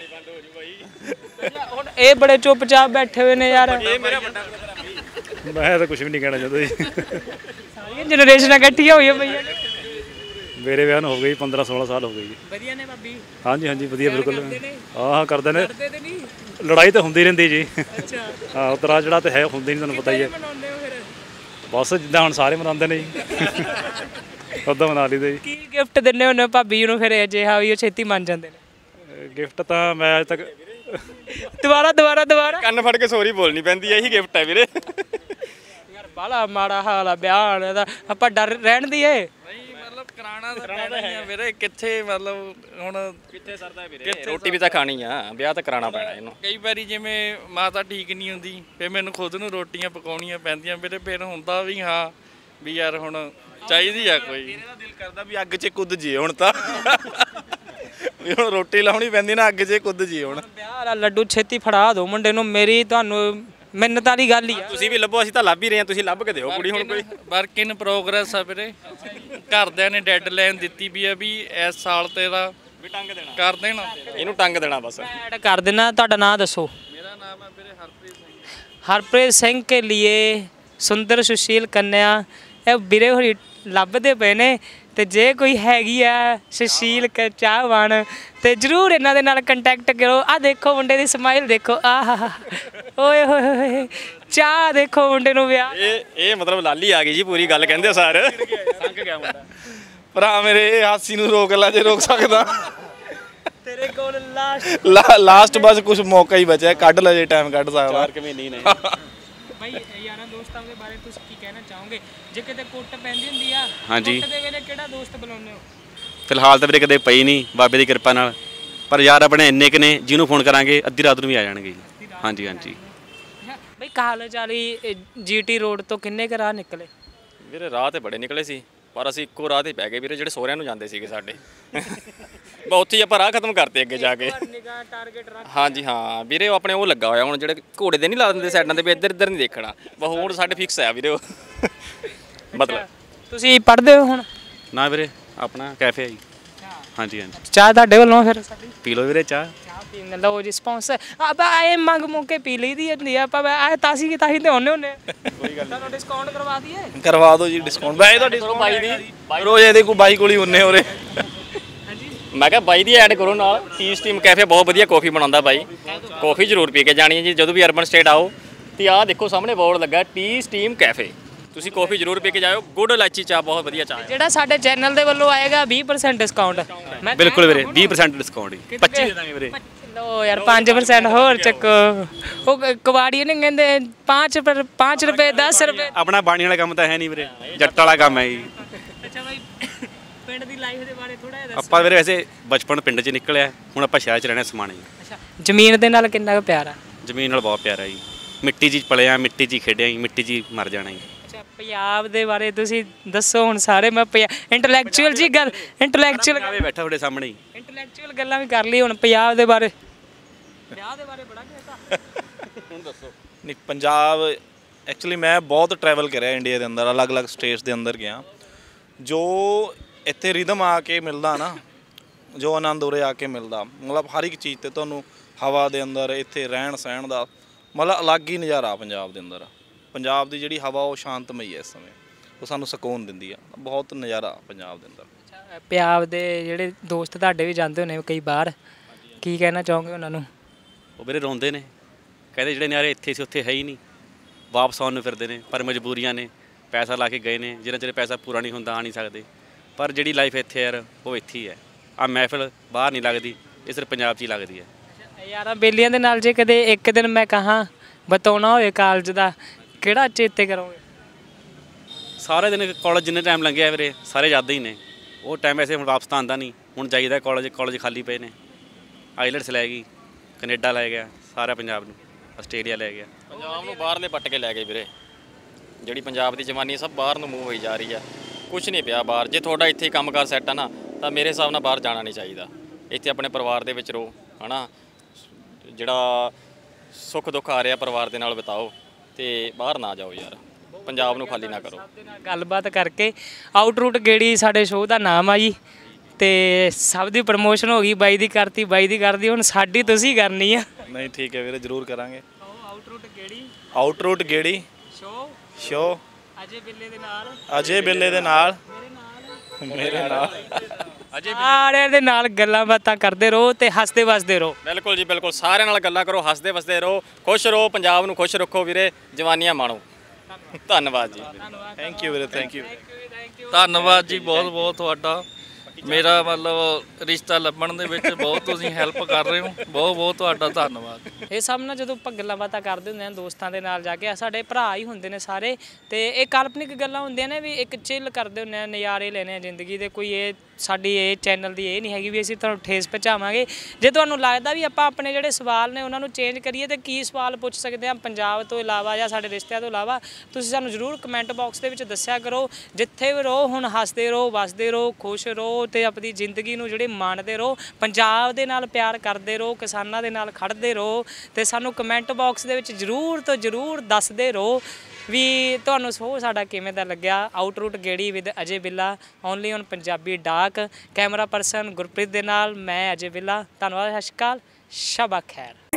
ਹੁਣ ਇਹ ਬੜੇ ਚੁੱਪਚਾਪ ਬੈਠੇ ਹੋਏ ਨੇ ਯਾਰ ਇਹ ਮੇਰਾ ਵੱਡਾ ਮੈਂ ਤਾਂ ਕੁਝ ਵੀ ਨਹੀਂ ਕਹਿਣਾ ਚਾਹੁੰਦਾ ਜੀ ਸਾਰੀਆਂ ਜਨਰੇਸ਼ਨਾਂ ਇਕੱਠੀਆਂ ਹੋਈਆਂ ਪਈਆਂ ਨੇ ਮੇਰੇ ਵਿਆਹ ਨੂੰ ਹੋ ਗਈ 15-16 ਸਾਲ ਹੋ ਗਏ ਜੀ ਵਧੀਆ ਨੇ ਭਾਬੀ ਹਾਂਜੀ ਹਾਂਜੀ ਵਧੀਆ ਬਿਲਕੁਲ ਹਾਂ ਕਰਦੇ ਨੇ ਕਰਦੇ ਤੇ ਨਹੀਂ ਲੜਾਈ ਤਾਂ ਹੁੰਦੀ ਰਹਿੰਦੀ ਜੀ ਅੱਛਾ ਹਾਂ ਉਤਰਾ ਜਿਹੜਾ ਤੇ ਹੈ ਹੁੰਦੀ ਨਹੀਂ ਤੁਹਾਨੂੰ ਪਤਾ ਹੀ ਹੈ ਬਣਾਉਂਦੇ ਹੋ ਫਿਰ ਬਸ ਜਿੱਦਾਂ ਹੁਣ ਸਾਰੇ ਮਨਾਉਂਦੇ ਨੇ ਜੀ ਉੱਦਾਂ ਮਨਾ ਲਈਦੇ ਜੀ ਕੀ ਗਿਫਟ ਦਿੰਦੇ ਹੁੰਦੇ ਹੋ ਭਾਬੀ ਨੂੰ ਫਿਰ ਅਜਿਹਾ ਵੀ ਉਹ ਛੇਤੀ ਮੰਨ ਜਾਂਦੇ ਨੇ ਗਿਫਟ ਤਾਂ ਮੈਂ ਅੱਜ ਤੱਕ ਦੁਬਾਰਾ ਕੰਨ ਫੜ ਕੇ ਸੌਰੀ ਬੋਲਣੀ ਪੈਂਦੀ ਹੈ ਇਹੀ ਗਿਫਟ ਹੈ ਵੀਰੇ ਯਾਰ ਬਾਲਾ ਮਾੜਾ ਹਾਲ ਆ ਵਿਆਹ ਦਾ ਆਪਾਂ ਡਰ ਰਹਿਣ ਦੀ ਏ ਨਹੀਂ ਮਤਲਬ ਕਰਾਣਾ ਤਾਂ ਪੈਣਾ ਹੀ ਆ ਵੀਰੇ ਕਿੱਥੇ ਮਤਲਬ ਹੁਣ ਕਿੱਥੇ ਸਰਦਾ ਵੀਰੇ ਰੋਟੀ ਵੀ ਤਾਂ ਖਾਣੀ ਆ ਵਿਆਹ ਤਾਂ ਕਰਾਉਣਾ ਪੈਣਾ ਇਹਨੂੰ ਕਈ ਵਾਰੀ ਜਿਵੇਂ ਮਾਤਾ ਠੀਕ ਨਹੀਂ ਹੁੰਦੀ ਫਿਰ ਮੈਨੂੰ ਖੁਦ ਨੂੰ ਰੋਟੀਆਂ ਪਕਾਉਣੀਆਂ ਪੈਂਦੀਆਂ ਵੀਰੇ ਫਿਰ ਹੁੰਦਾ ਵੀ ਹਾਂ ਵੀ ਯਾਰ ਹੁਣ ਚਾਹੀਦੀ ਆ ਕੋਈ ਇਹਦਾ ਦਿਲ ਕਰਦਾ ਵੀ ਅੱਗ 'ਚ ਕੁੱਦ ਜੀ ਹੁਣ ਤਾਂ ਵੀ ਹੁਣ ਰੋਟੀ ਲਾਉਣੀ ਪੈਂਦੀ ਨਾ ਅੱਗ 'ਚ ਕੁੱਦ ਜੀ ਹੁਣ ਵਿਆਹ ਵਾਲਾ ਲੱਡੂ ਛੇਤੀ ਫੜਾ ਦਿਓ ਮੁੰਡੇ ਨੂੰ ਮੇਰੀ ਤੁਹਾਨੂੰ ਮਿੰਨਤ ਵਾਲੀ ਗੱਲ ਹੀ ਆ ਤੁਸੀਂ ਵੀ ਲੱਭੋ ਅਸੀਂ ਤਾਂ ਲੱਭ ਹੀ ਰਹੇ ਹਾਂ ਤੁਸੀਂ ਲੱਭ ਕੇ ਦਿਓ ਕੁੜੀ ਹੁਣ ਕੋਈ ਵਰਕ ਇਨ ਪ੍ਰੋਗਰੈਸ ਆ ਵੀਰੇ ਘਰਦਿਆਂ ਨੇ ਡੈਡਲਾਈਨ ਦਿੱਤੀ ਵੀ ਆ ਵੀ ਇਸ ਸਾਲ ਤੇਰਾ ਵੀ ਟੰਗ ਦੇਣਾ ਕਰ ਦੇਣਾ ਇਹਨੂੰ ਟੰਗ ਦੇਣਾ ਬਸ ਐਡ ਕਰ ਦੇਣਾ ਤੁਹਾਡਾ ਨਾਮ ਦੱਸੋ ਮੇਰਾ ਨਾਮ ਹੈ ਵੀਰੇ ਹਰਪ੍ਰੀਤ ਸਿੰਘ ਹਰਪ੍ਰੀਤ ਸਿੰਘ ਕੇ ਲਈ ਸੁੰਦਰ ਸੁਸ਼ੀਲ ਕੰਨਿਆ ਇਹ ਵੀਰੇ ਹੋਰੀ ਲੱਭਦੇ ਪਏ ਨੇ ਤੇ ਜੇ ਕੋਈ ਹੈਗੀ ਆ ਸੁਸ਼ੀਲ ਚਾਹਵਾਨ ਤੇ ਜਰੂਰ ਇਹਨਾਂ ਦੇ ਨਾਲ ਕੰਟੈਕਟ ਕਰੋ ਆ ਦੇਖੋ ਮੁੰਡੇ ਦੀ ਸਮਾਈਲ ਦੇਖੋ ਆਹਾ ਓਏ ਹੋਏ ਚਾਹ ਦੇਖੋ ਮੁੰਡੇ ਨੂੰ ਵਿਆਹ ਇਹ ਮਤਲਬ ਲਾਲੀ ਆ ਗਈ ਜੀ ਪੂਰੀ ਗੱਲ ਕਹਿੰਦੇ ਸਰ ਸੰਗ ਗਿਆ ਮੁੰਡਾ ਭਰਾ ਮੇਰੇ ਇਹ ਹਾਸੀ ਨੂੰ ਰੋਕ ਲੈ ਜੇ ਰੋਕ ਸਕਦਾ ਤੇਰੇ ਕੋਲ ਲਾਸਟ ਲਾਸਟ ਬਸ ਕੁਝ ਮੌਕਾ ਹੀ ਬਚਿਆ ਕੱਢ ਲੈ ਜੇ ਟਾਈਮ ਕੱਢ ਸਕਦਾ 4 ਮਹੀਨੇ ਹੀ ਨੇ ਭਾਈ ਯਾਰਾਂ ਦੋਸਤਾਂ ਦੇ ਬਾਰੇ ਤੁਸੀਂ ਕੀ ਕਹਿਣਾ ਚਾਹੋਗੇ ਜੇ ਕਿਤੇ ਕੁੱਟ ਪੈਂਦੀ ਹੁੰਦੀ ਆ ਹਾਂਜੀ। ਕੁੱਟ ਦੇ ਵੇਲੇ ਕਿਹੜਾ ਦੋਸਤ ਬੁਲਾਉਂਦੇ ਹੋ ਫਿਲਹਾਲ ਤਾਂ ਵੀਰੇ ਕਦੇ ਪਈ ਨਹੀਂ ਬਾਬੇ ਦੀ ਕਿਰਪਾ ਨਾਲ ਪਰ ਯਾਰ ਆਪਣੇ ਇੰਨੇ ਕਿ ਨੇ ਜਿਹਨੂੰ ਫੋਨ ਕਰਾਂਗੇ ਅੱਧੀ ਰਾਤ ਨੂੰ ਵੀ ਆ ਜਾਣਗੇ ਜੀ ਹਾਂਜੀ ਹਾਂਜੀ ਬਈ ਕਾਲਜ ਵਾਲੀ ਜੀਟੀ ਰੋਡ ਤੋਂ ਕਿੰਨੇ ਕੁ ਰਾਹ ਨਿਕਲੇ ਵੀਰੇ ਰਾਹ ਤੇ ਬੜੇ ਨਿਕਲੇ ਸੀ ਪਰ ਅਸੀਂ ਇੱਕੋ ਰਾਹ ਤੇ ਪੈ ਗਏ ਵੀਰੇ ਜਿਹੜੇ ਸਹੁਰਿਆਂ ਨੂੰ ਜਾਂਦੇ ਸੀਗੇ ਸਾਡੇ ਬਾ ਉੱਥੇ ਹੀ ਆਪਾਂ ਰਾਹ ਖਤਮ ਕਰਤੇ ਅੱਗੇ ਜਾ ਕੇ ਨਿਗਾਹ ਟਾਰਗੇਟ ਰੱਖ ਹਾਂਜੀ ਹਾਂ ਵੀਰੇ ਉਹ ਆਪਣੇ ਉਹ ਲੱਗਾ ਹੋਇਆ ਹੁਣ ਜਿਹੜੇ ਘੋੜੇ ਦੇ ਨਹੀਂ ਲਾ ਦਿੰਦੇ ਸਾਈਡਾਂ ਤੇ ਵੀ ਇੱਧਰ ਇੱਧਰ ਨਹੀਂ ਦੇਖਣਾ ਬਸ ਹੁਣ ਸਾਡੇ ਫਿਕਸ ਆ ਵੀਰੇ ਉਹ ਮਤਲਬ ਤੁਸੀਂ ਪੜ੍ਹਦੇ ਹੋ ਹੁਣ ਨਾ ਵੀਰੇ ਆਪਣਾ ਕੈਫੇ ਹੈ ਜੀ ਹਾਂਜੀ ਹਾਂਜੀ ਚਾਹ ਤੁਹਾਡੇ ਵੱਲੋਂ ਫਿਰ ਸਾਡੀ ਪੀ ਲਓ ਵੀਰੇ ਚਾਹ ਚਾਹ ਪੀਣ ਲਓ ਜੀ ਸਪਾਂਸਰ ਆਪਾਂ ਇਹ ਮੰਗ ਮੌਕੇ ਪੀ ਲਈਦੀ ਹੁੰਦੀ ਆ ਆਪਾਂ ਆਏ ਤਾਸੀ ਤੇ ਹੁੰਨੇ ਹੁੰਨੇ ਕੋਈ ਗੱਲ ਤੁਹਾਨੂੰ ਡਿਸਕਾਊਂਟ ਕਰਵਾ ਦਈਏ ਕਰਵਾ ਦਿਓ ਜੀ ਡਿਸਕਾਊਂਟ ਵੈਸੇ ਤਾਂ ਡਿਸਕਾਊਂਟ ਬਾਈ ਦੀ ਰੋਜ਼ ਇਹਦੇ ਕੋਈ ਬਾਈ ਕੋਲ ਹੀ ਹੁੰਨੇ ਹੋਰੇ ਮੈਂ ਕਿਹਾ ਬਾਈ ਦੀ ਐਡ ਕਰੋ ਨਾਲ ਟੀ ਸਟੀਮ ਕੈਫੇ ਬਹੁਤ ਵਧੀਆ ਕਾਫੀ ਬਣਾਉਂਦਾ ਬਾਈ ਕਾਫੀ ਜ਼ਰੂਰ ਪੀ ਕੇ ਜਾਣੀ ਹੈ ਜੀ ਜਦੋਂ ਵੀ ਅਰਬਨ ਸਟੇਟ ਆਓ ਤੇ ਆਹ ਦੇਖੋ ਸਾਹਮਣੇ ਬੋਰਡ ਲੱਗਾ ਟੀ ਸਟੀਮ ਕੈਫੇ ਤੁਸੀਂ ਕੌਫੀ ਜ਼ਰੂਰ ਪੀ ਕੇ ਜਾਇਓ। ਗੁੱਡ ਇਲਾਇਚੀ ਚਾਹ ਬਹੁਤ ਵਧੀਆ ਚਾਹ ਹੈ। ਜਿਹੜਾ ਸਾਡੇ ਚੈਨਲ ਦੇ ਵੱਲੋਂ ਆਏਗਾ 20% ਡਿਸਕਾਊਂਟ। ਮੈਂ ਬਿਲਕੁਲ ਵੀਰੇ 20% ਡਿਸਕਾਊਂਟ ਜੀ 25 ਦੇ ਦਾਂਗੇ ਵੀਰੇ। ਲੋ ਯਾਰ 5% ਹੋਰ ਚੱਕੋ। ਉਹ ਕਵਾੜੀ ਨੇ ਕਹਿੰਦੇ 5 ਰੁਪਏ 10 ਰੁਪਏ। ਆਪਣਾ ਬਾਣੀ ਵਾਲਾ ਕੰਮ ਤਾਂ ਹੈ ਨਹੀਂ ਵੀਰੇ, ਜੱਟ ਵਾਲਾ ਕੰਮ ਹੈ ਜੀ। ਅੱਛਾ ਬਾਈ, ਪਿੰਡ ਦੀ ਲਾਈਫ ਦੇ ਬਾਰੇ ਥੋੜਾ ਜਿਹਾ ਦੱਸੋ। ਆਪਾਂ ਵੀਰੇ ਵੈਸੇ ਬਚਪਨ ਪਿੰਡ 'ਚ ਨਿਕਲਿਆ, ਹੁਣ ਆਪਾਂ ਸ਼ਹਿਰ 'ਚ ਰਹਿਣਾ ਸਮਾਣੇ ਜੀ। ਅੱਛਾ, ਜ਼ਮੀਨ ਦੇ ਨਾਲ ਕਿੰਨਾ ਕੁ ਪਿਆਰ ਆ? ਜ਼ਮੀਨ ਨਾਲ ਬਹੁਤ ਪਿਆਰ ਹੈ ਜੀ, ਮਿੱਟੀ 'ਚ ਹੀ ਪਲੇ ਆ, ਮਿੱਟੀ 'ਚ ਹੀ ਖੇਡਿਆ ਜੀ, ਮਿੱਟੀ 'ਚ ਹੀ ਮਰ ਜਾਣਾ ਜੀ। ਅੱਛਾ, ਪੰਜਾਬ ਦੇ ਬਾਰੇ ਤੁਸੀਂ ਦੱਸੋ ਹੁਣ ਸਾਰੇ। ਮੈਂ ਇੰਟੈਲੈਕਚੁਅਲ ਜੀ ਗੱਲ, ਇੰਟੈਲੈਕਚੁਅਲ ਬੈਠਾ ਤੁਹਾਡੇ ਸਾਹਮਣੇ ਹੀ। ਇੰਟੈਲੈਕਚੁਅਲ ਗੱਲਾਂ ਵੀ ਕਰ ਲਈ ਹੁਣ ਪੰਜਾਬ ਦੇ ਬਾਰੇ। ਵਿਆਹ ਦੇ ਬਾਰੇ ਬੜਾ ਕਹਿਤਾ, ਹੁਣ ਦੱਸੋ। ਨਹੀਂ, ਪੰਜਾਬ ਐਕਚੁਅਲੀ ਮੈਂ ਬਹੁਤ ਟਰੈਵਲ ਕਰਿਆ ਇੰਡੀਆ ਦੇ ਅੰਦਰ, ਅਲੱਗ-ਅਲੱਗ ਸਟੇਟਸ ਦੇ ਅੰਦਰ ਗਿਆ। ਜੋ ਇੱਥੇ ਰਿਦਮ ਆ ਕੇ ਮਿਲਦਾ ਨਾ, ਜੋ ਆਨੰਦ ਉਰੇ ਆ ਕੇ ਮਿਲਦਾ, ਮਤਲਬ ਹਰ ਇੱਕ ਚੀਜ਼ ਤੇ ਤੁਹਾਨੂੰ ਹਵਾ ਦੇ ਅੰਦਰ, ਇੱਥੇ ਰਹਿਣ ਸਹਿਣ ਦਾ ਮਤਲਬ ਅਲੱਗ ਹੀ ਨਜ਼ਾਰਾ ਪੰਜਾਬ ਦੇ ਅੰਦਰ। ਪੰਜਾਬ ਦੀ ਜਿਹੜੀ ਹਵਾ ਉਹ ਸ਼ਾਂਤਮਈ ਹੈ ਇਸ ਸਮੇਂ, ਉਹ ਸਾਨੂੰ ਸਕੂਨ ਦਿੰਦੀ ਆ। ਬਹੁਤ ਨਜ਼ਾਰਾ ਪੰਜਾਬ ਦੇ ਅੰਦਰ। ਪੰਜਾਬ ਦੇ ਜਿਹੜੇ ਦੋਸਤ ਤੁਹਾਡੇ ਵੀ ਜਾਂਦੇ ਹੋਣੇ ਕਈ ਬਾਹਰ, ਕੀ ਕਹਿਣਾ ਚਾਹੋਗੇ ਉਹਨਾਂ ਨੂੰ? ਉਹ ਵੀਰੇ ਰੋਂਦੇ ਨੇ, ਕਹਿੰਦੇ ਜਿਹੜੇ ਨਿਆਰੇ ਇੱਥੇ ਸੀ ਉੱਥੇ ਹੈ ਹੀ ਨਹੀਂ, ਵਾਪਸ ਆਉਣ ਨੂੰ ਫਿਰਦੇ ਨੇ, ਪਰ ਮਜਬੂਰੀਆਂ ਨੇ, ਪੈਸਾ ਲਾ ਕੇ ਗਏ ਨੇ, ਜਿੰਨਾ ਚਿਰ ਪੈਸਾ ਪੂਰਾ ਨਹੀਂ ਹੁੰਦਾ ਆ ਨਹੀਂ ਸਕਦੇ। ਪਰ ਜਿਹੜੀ ਲਾਈਫ ਇੱਥੇ ਯਾਰ ਉਹ ਇੱਥੇ ਹੀ ਹੈ। ਆ ਮਹਿਫਿਲ ਬਾਹਰ ਨਹੀਂ ਲੱਗਦੀ, ਇਹ ਸਿਰਫ ਪੰਜਾਬ 'ਚ ਹੀ ਲੱਗਦੀ ਹੈ। ਯਾਰਾਂ ਬੇਲੀਆਂ ਦੇ ਨਾਲ ਜੇ ਕਦੇ ਇੱਕ ਦਿਨ ਮੈਂ ਕਹਾਂ ਬਤਾਉਣਾ ਹੋਵੇ ਕਾਲਜ ਦਾ, ਕਿਹੜਾ ਚੇਤੇ ਕਰੋਗੇ? ਸਾਰੇ ਦਿਨ ਕਾਲਜ ਜਿੰਨੇ ਟਾਈਮ ਲੰਘਿਆ ਵੀਰੇ ਸਾਰੇ ਯਾਦਾਂ ਹੀ ਨੇ। ਉਹ ਟਾਈਮ ਵੈਸੇ ਹੁਣ ਵਾਪਸ ਤਾਂ ਆਉਂਦਾ ਨਹੀਂ, ਹੁਣ ਜਾਈਦਾ ਕਾਲਜ ਖਾਲੀ ਪਏ ਨੇ। ਆਈਲੈਟਸ ਲੈ ਗਈ, ਕੈਨੇਡਾ ਲੈ ਗਿਆ, ਸਾਰਾ ਪੰਜਾਬ ਨੂੰ, ਆਸਟ੍ਰੇਲੀਆ ਲੈ ਗਿਆ। ਪੰਜਾਬ ਨੂੰ ਬਾਹਰਲੇ ਪੱਟ ਕੇ ਲੈ ਗਏ ਵੀਰੇ। ਜਿਹੜੀ ਪੰਜਾਬ ਦੀ ਜਵਾਨੀ ਸਭ ਬਾਹਰ ਨੂੰ ਮੂਵ ਹੋਈ ਜਾ ਰਹੀ ਆ, ਕੁਝ ਨਹੀਂ ਪਿਆ ਬਾਹਰ। ਜੇ ਤੁਹਾਡਾ ਇੱਥੇ ਕੰਮਕਾਰ ਸੈੱਟ ਆ ਨਾ, ਤਾਂ ਮੇਰੇ ਹਿਸਾਬ ਨਾਲ ਬਾਹਰ ਜਾਣਾ ਨਹੀਂ ਚਾਹੀਦਾ। ਇੱਥੇ ਆਪਣੇ ਪਰਿਵਾਰ ਦੇ ਵਿੱਚ ਰਹੋ, ਹੈ ਨਾ। ਜਿਹੜਾ ਸੁੱਖ ਦੁੱਖ ਆ ਰਿਹਾ ਪਰਿਵਾਰ ਦੇ ਨਾਲ ਬਿਤਾਓ, ਤੇ ਬਾਹਰ ਨਾ ਜਾਓ ਯਾਰ, ਪੰਜਾਬ ਨੂੰ ਖਾਲੀ ਨਾ ਕਰੋ। ਗੱਲਬਾਤ ਕਰਕੇ ਆਊਟਰੂਟ ਗੇੜੀ ਸਾਡੇ ਸ਼ੋਅ ਦਾ ਨਾਮ ਆ ਜੀ, ਤੇ ਸਭ ਦੀ ਪ੍ਰਮੋਸ਼ਨ ਹੋ ਗਈ। ਬਾਈ ਦੀ ਕਰਤੀ, ਬਾਈ ਦੀ ਕਰਦੀ, ਹੁਣ ਸਾਡੀ ਤੁਸੀਂ ਕਰਨੀ ਆ। ਨਹੀਂ ਠੀਕ ਹੈ ਵੀਰੇ, ਜ਼ਰੂਰ ਕਰਾਂਗੇ। ਆਊਟਰੂਟ ਗੇੜੀ, ਆਊਟਰੂਟ ਗੇੜੀ ਸ਼ੋ ਅਜੇ ਬਿੱਲੇ ਦੇ ਨਾਲ, ਅਜੇ ਬਿੱਲੇ ਦੇ ਨਾਲ, ਮੇਰੇ ਨਾਲ, ਸਾਰਿਆਂ ਦੇ ਨਾਲ ਗੱਲਾਂ ਬਾਤਾਂ ਕਰਦੇ ਰਹੋ ਤੇ ਹੱਸਦੇ ਵਸਦੇ ਰਹੋ। ਬਿਲਕੁਲ ਜੀ ਬਿਲਕੁਲ, ਸਾਰਿਆਂ ਨਾਲ ਗੱਲਾਂ ਕਰੋ, ਹੱਸਦੇ ਵਸਦੇ ਰਹੋ, ਖੁਸ਼ ਰਹੋ, ਪੰਜਾਬ ਨੂੰ ਖੁਸ਼ ਰੱਖੋ ਵੀਰੇ, ਜਵਾਨੀਆਂ ਮਾਣੋ। ਧੰਨਵਾਦ ਜੀ। ਥੈਂਕ ਯੂ ਵੀਰੇ, ਥੈਂਕ ਯੂ। ਧੰਨਵਾਦ ਜੀ ਬਹੁਤ ਬਹੁਤ ਤੁਹਾਡਾ। ਮੇਰਾ ਮਤਲਬ ਰਿਸ਼ਤਾ ਲੱਭਣ ਦੇ ਵਿੱਚ ਬਹੁਤ ਤੁਸੀਂ ਹੈਲਪ ਕਰ ਰਹੇ ਹੋ, ਬਹੁਤ ਬਹੁਤ ਤੁਹਾਡਾ ਧੰਨਵਾਦ। ਇਹ ਸਭ ਨਾਲ ਜਦੋਂ ਆਪਾਂ ਗੱਲਾਂ ਬਾਤਾਂ ਕਰਦੇ ਹੁੰਦੇ ਹਾਂ ਦੋਸਤਾਂ ਦੇ ਨਾਲ ਜਾ ਕੇ, ਸਾਡੇ ਭਰਾ ਹੀ ਹੁੰਦੇ ਨੇ ਸਾਰੇ, ਤੇ ਇਹ ਕਾਲਪਨਿਕ ਗੱਲਾਂ ਹੁੰਦੀਆਂ ਨੇ ਵੀ ਇੱਕ ਚਿੱਲ ਕਰਦੇ ਹੁੰਦੇ ਆ, ਨਜ਼ਾਰੇ ਲੈਣੇ ਆ ਜ਼ਿੰਦਗੀ ਦੇ। ਕੋਈ ਇਹ ਸਾਡੀ ਇਹ ਚੈਨਲ ਦੀ ਇਹ ਨਹੀਂ ਹੈਗੀ ਵੀ ਅਸੀਂ ਤੁਹਾਨੂੰ ਠੇਸ ਪਹੁੰਚਾਵਾਂਗੇ। ਜੇ ਤੁਹਾਨੂੰ ਲੱਗਦਾ ਵੀ ਆਪਾਂ ਆਪਣੇ ਜਿਹੜੇ ਸਵਾਲ ਨੇ ਉਹਨਾਂ ਨੂੰ ਚੇਂਜ ਕਰੀਏ, ਤੇ ਕੀ ਸਵਾਲ ਪੁੱਛ ਸਕਦੇ ਹਾਂ ਪੰਜਾਬ ਤੋਂ ਇਲਾਵਾ ਜਾਂ ਸਾਡੇ ਰਿਸ਼ਤਿਆਂ ਤੋਂ ਇਲਾਵਾ, ਤੁਸੀਂ ਸਾਨੂੰ ਜ਼ਰੂਰ ਕਮੈਂਟ ਬਾਕਸ ਦੇ ਵਿੱਚ ਦੱਸਿਆ ਕਰੋ। ਜਿੱਥੇ ਵੀ ਰਹੋ ਹੁਣ ਹੱਸਦੇ ਰਹੋ, ਵਸਦੇ ਰਹੋ, ਖੁਸ਼ ਰਹੋ, ਤੇ ਆਪਣੀ ਜ਼ਿੰਦਗੀ ਨੂੰ ਜਿਹੜੇ ਮਾਣਦੇ ਰਹੋ। ਪੰਜਾਬ ਦੇ ਨਾਲ ਪਿਆਰ ਕਰਦੇ ਰਹੋ, ਕਿਸਾਨਾਂ ਦੇ ਨਾਲ ਖੜ੍ਹਦੇ ਰਹੋ, ਤੇ ਸਾਨੂੰ ਕਮੈਂਟ ਬਾਕਸ ਦੇ ਵਿੱਚ ਜ਼ਰੂਰ ਤੋਂ ਜ਼ਰੂਰ ਦੱਸਦੇ ਰਹੋ ਵੀ ਤੁਹਾਨੂੰ ਸ਼ੋਅ ਸਾਡਾ ਕਿਵੇਂ ਦਾ ਲੱਗਿਆ। ਆਊਟਰੂਟ ਗੇੜੀ with Ajay Billa, only on Punjabi ਡਾਕ। ਕੈਮਰਾ ਪਰਸਨ ਗੁਰਪ੍ਰੀਤ ਦੇ ਨਾਲ ਮੈਂ ਅਜੇ ਬਿੱਲਾ। ਧੰਨਵਾਦ, ਸਤਿ ਸ਼੍ਰੀ ਅਕਾਲ, ਸ਼ਬਾ ਖੈਰ।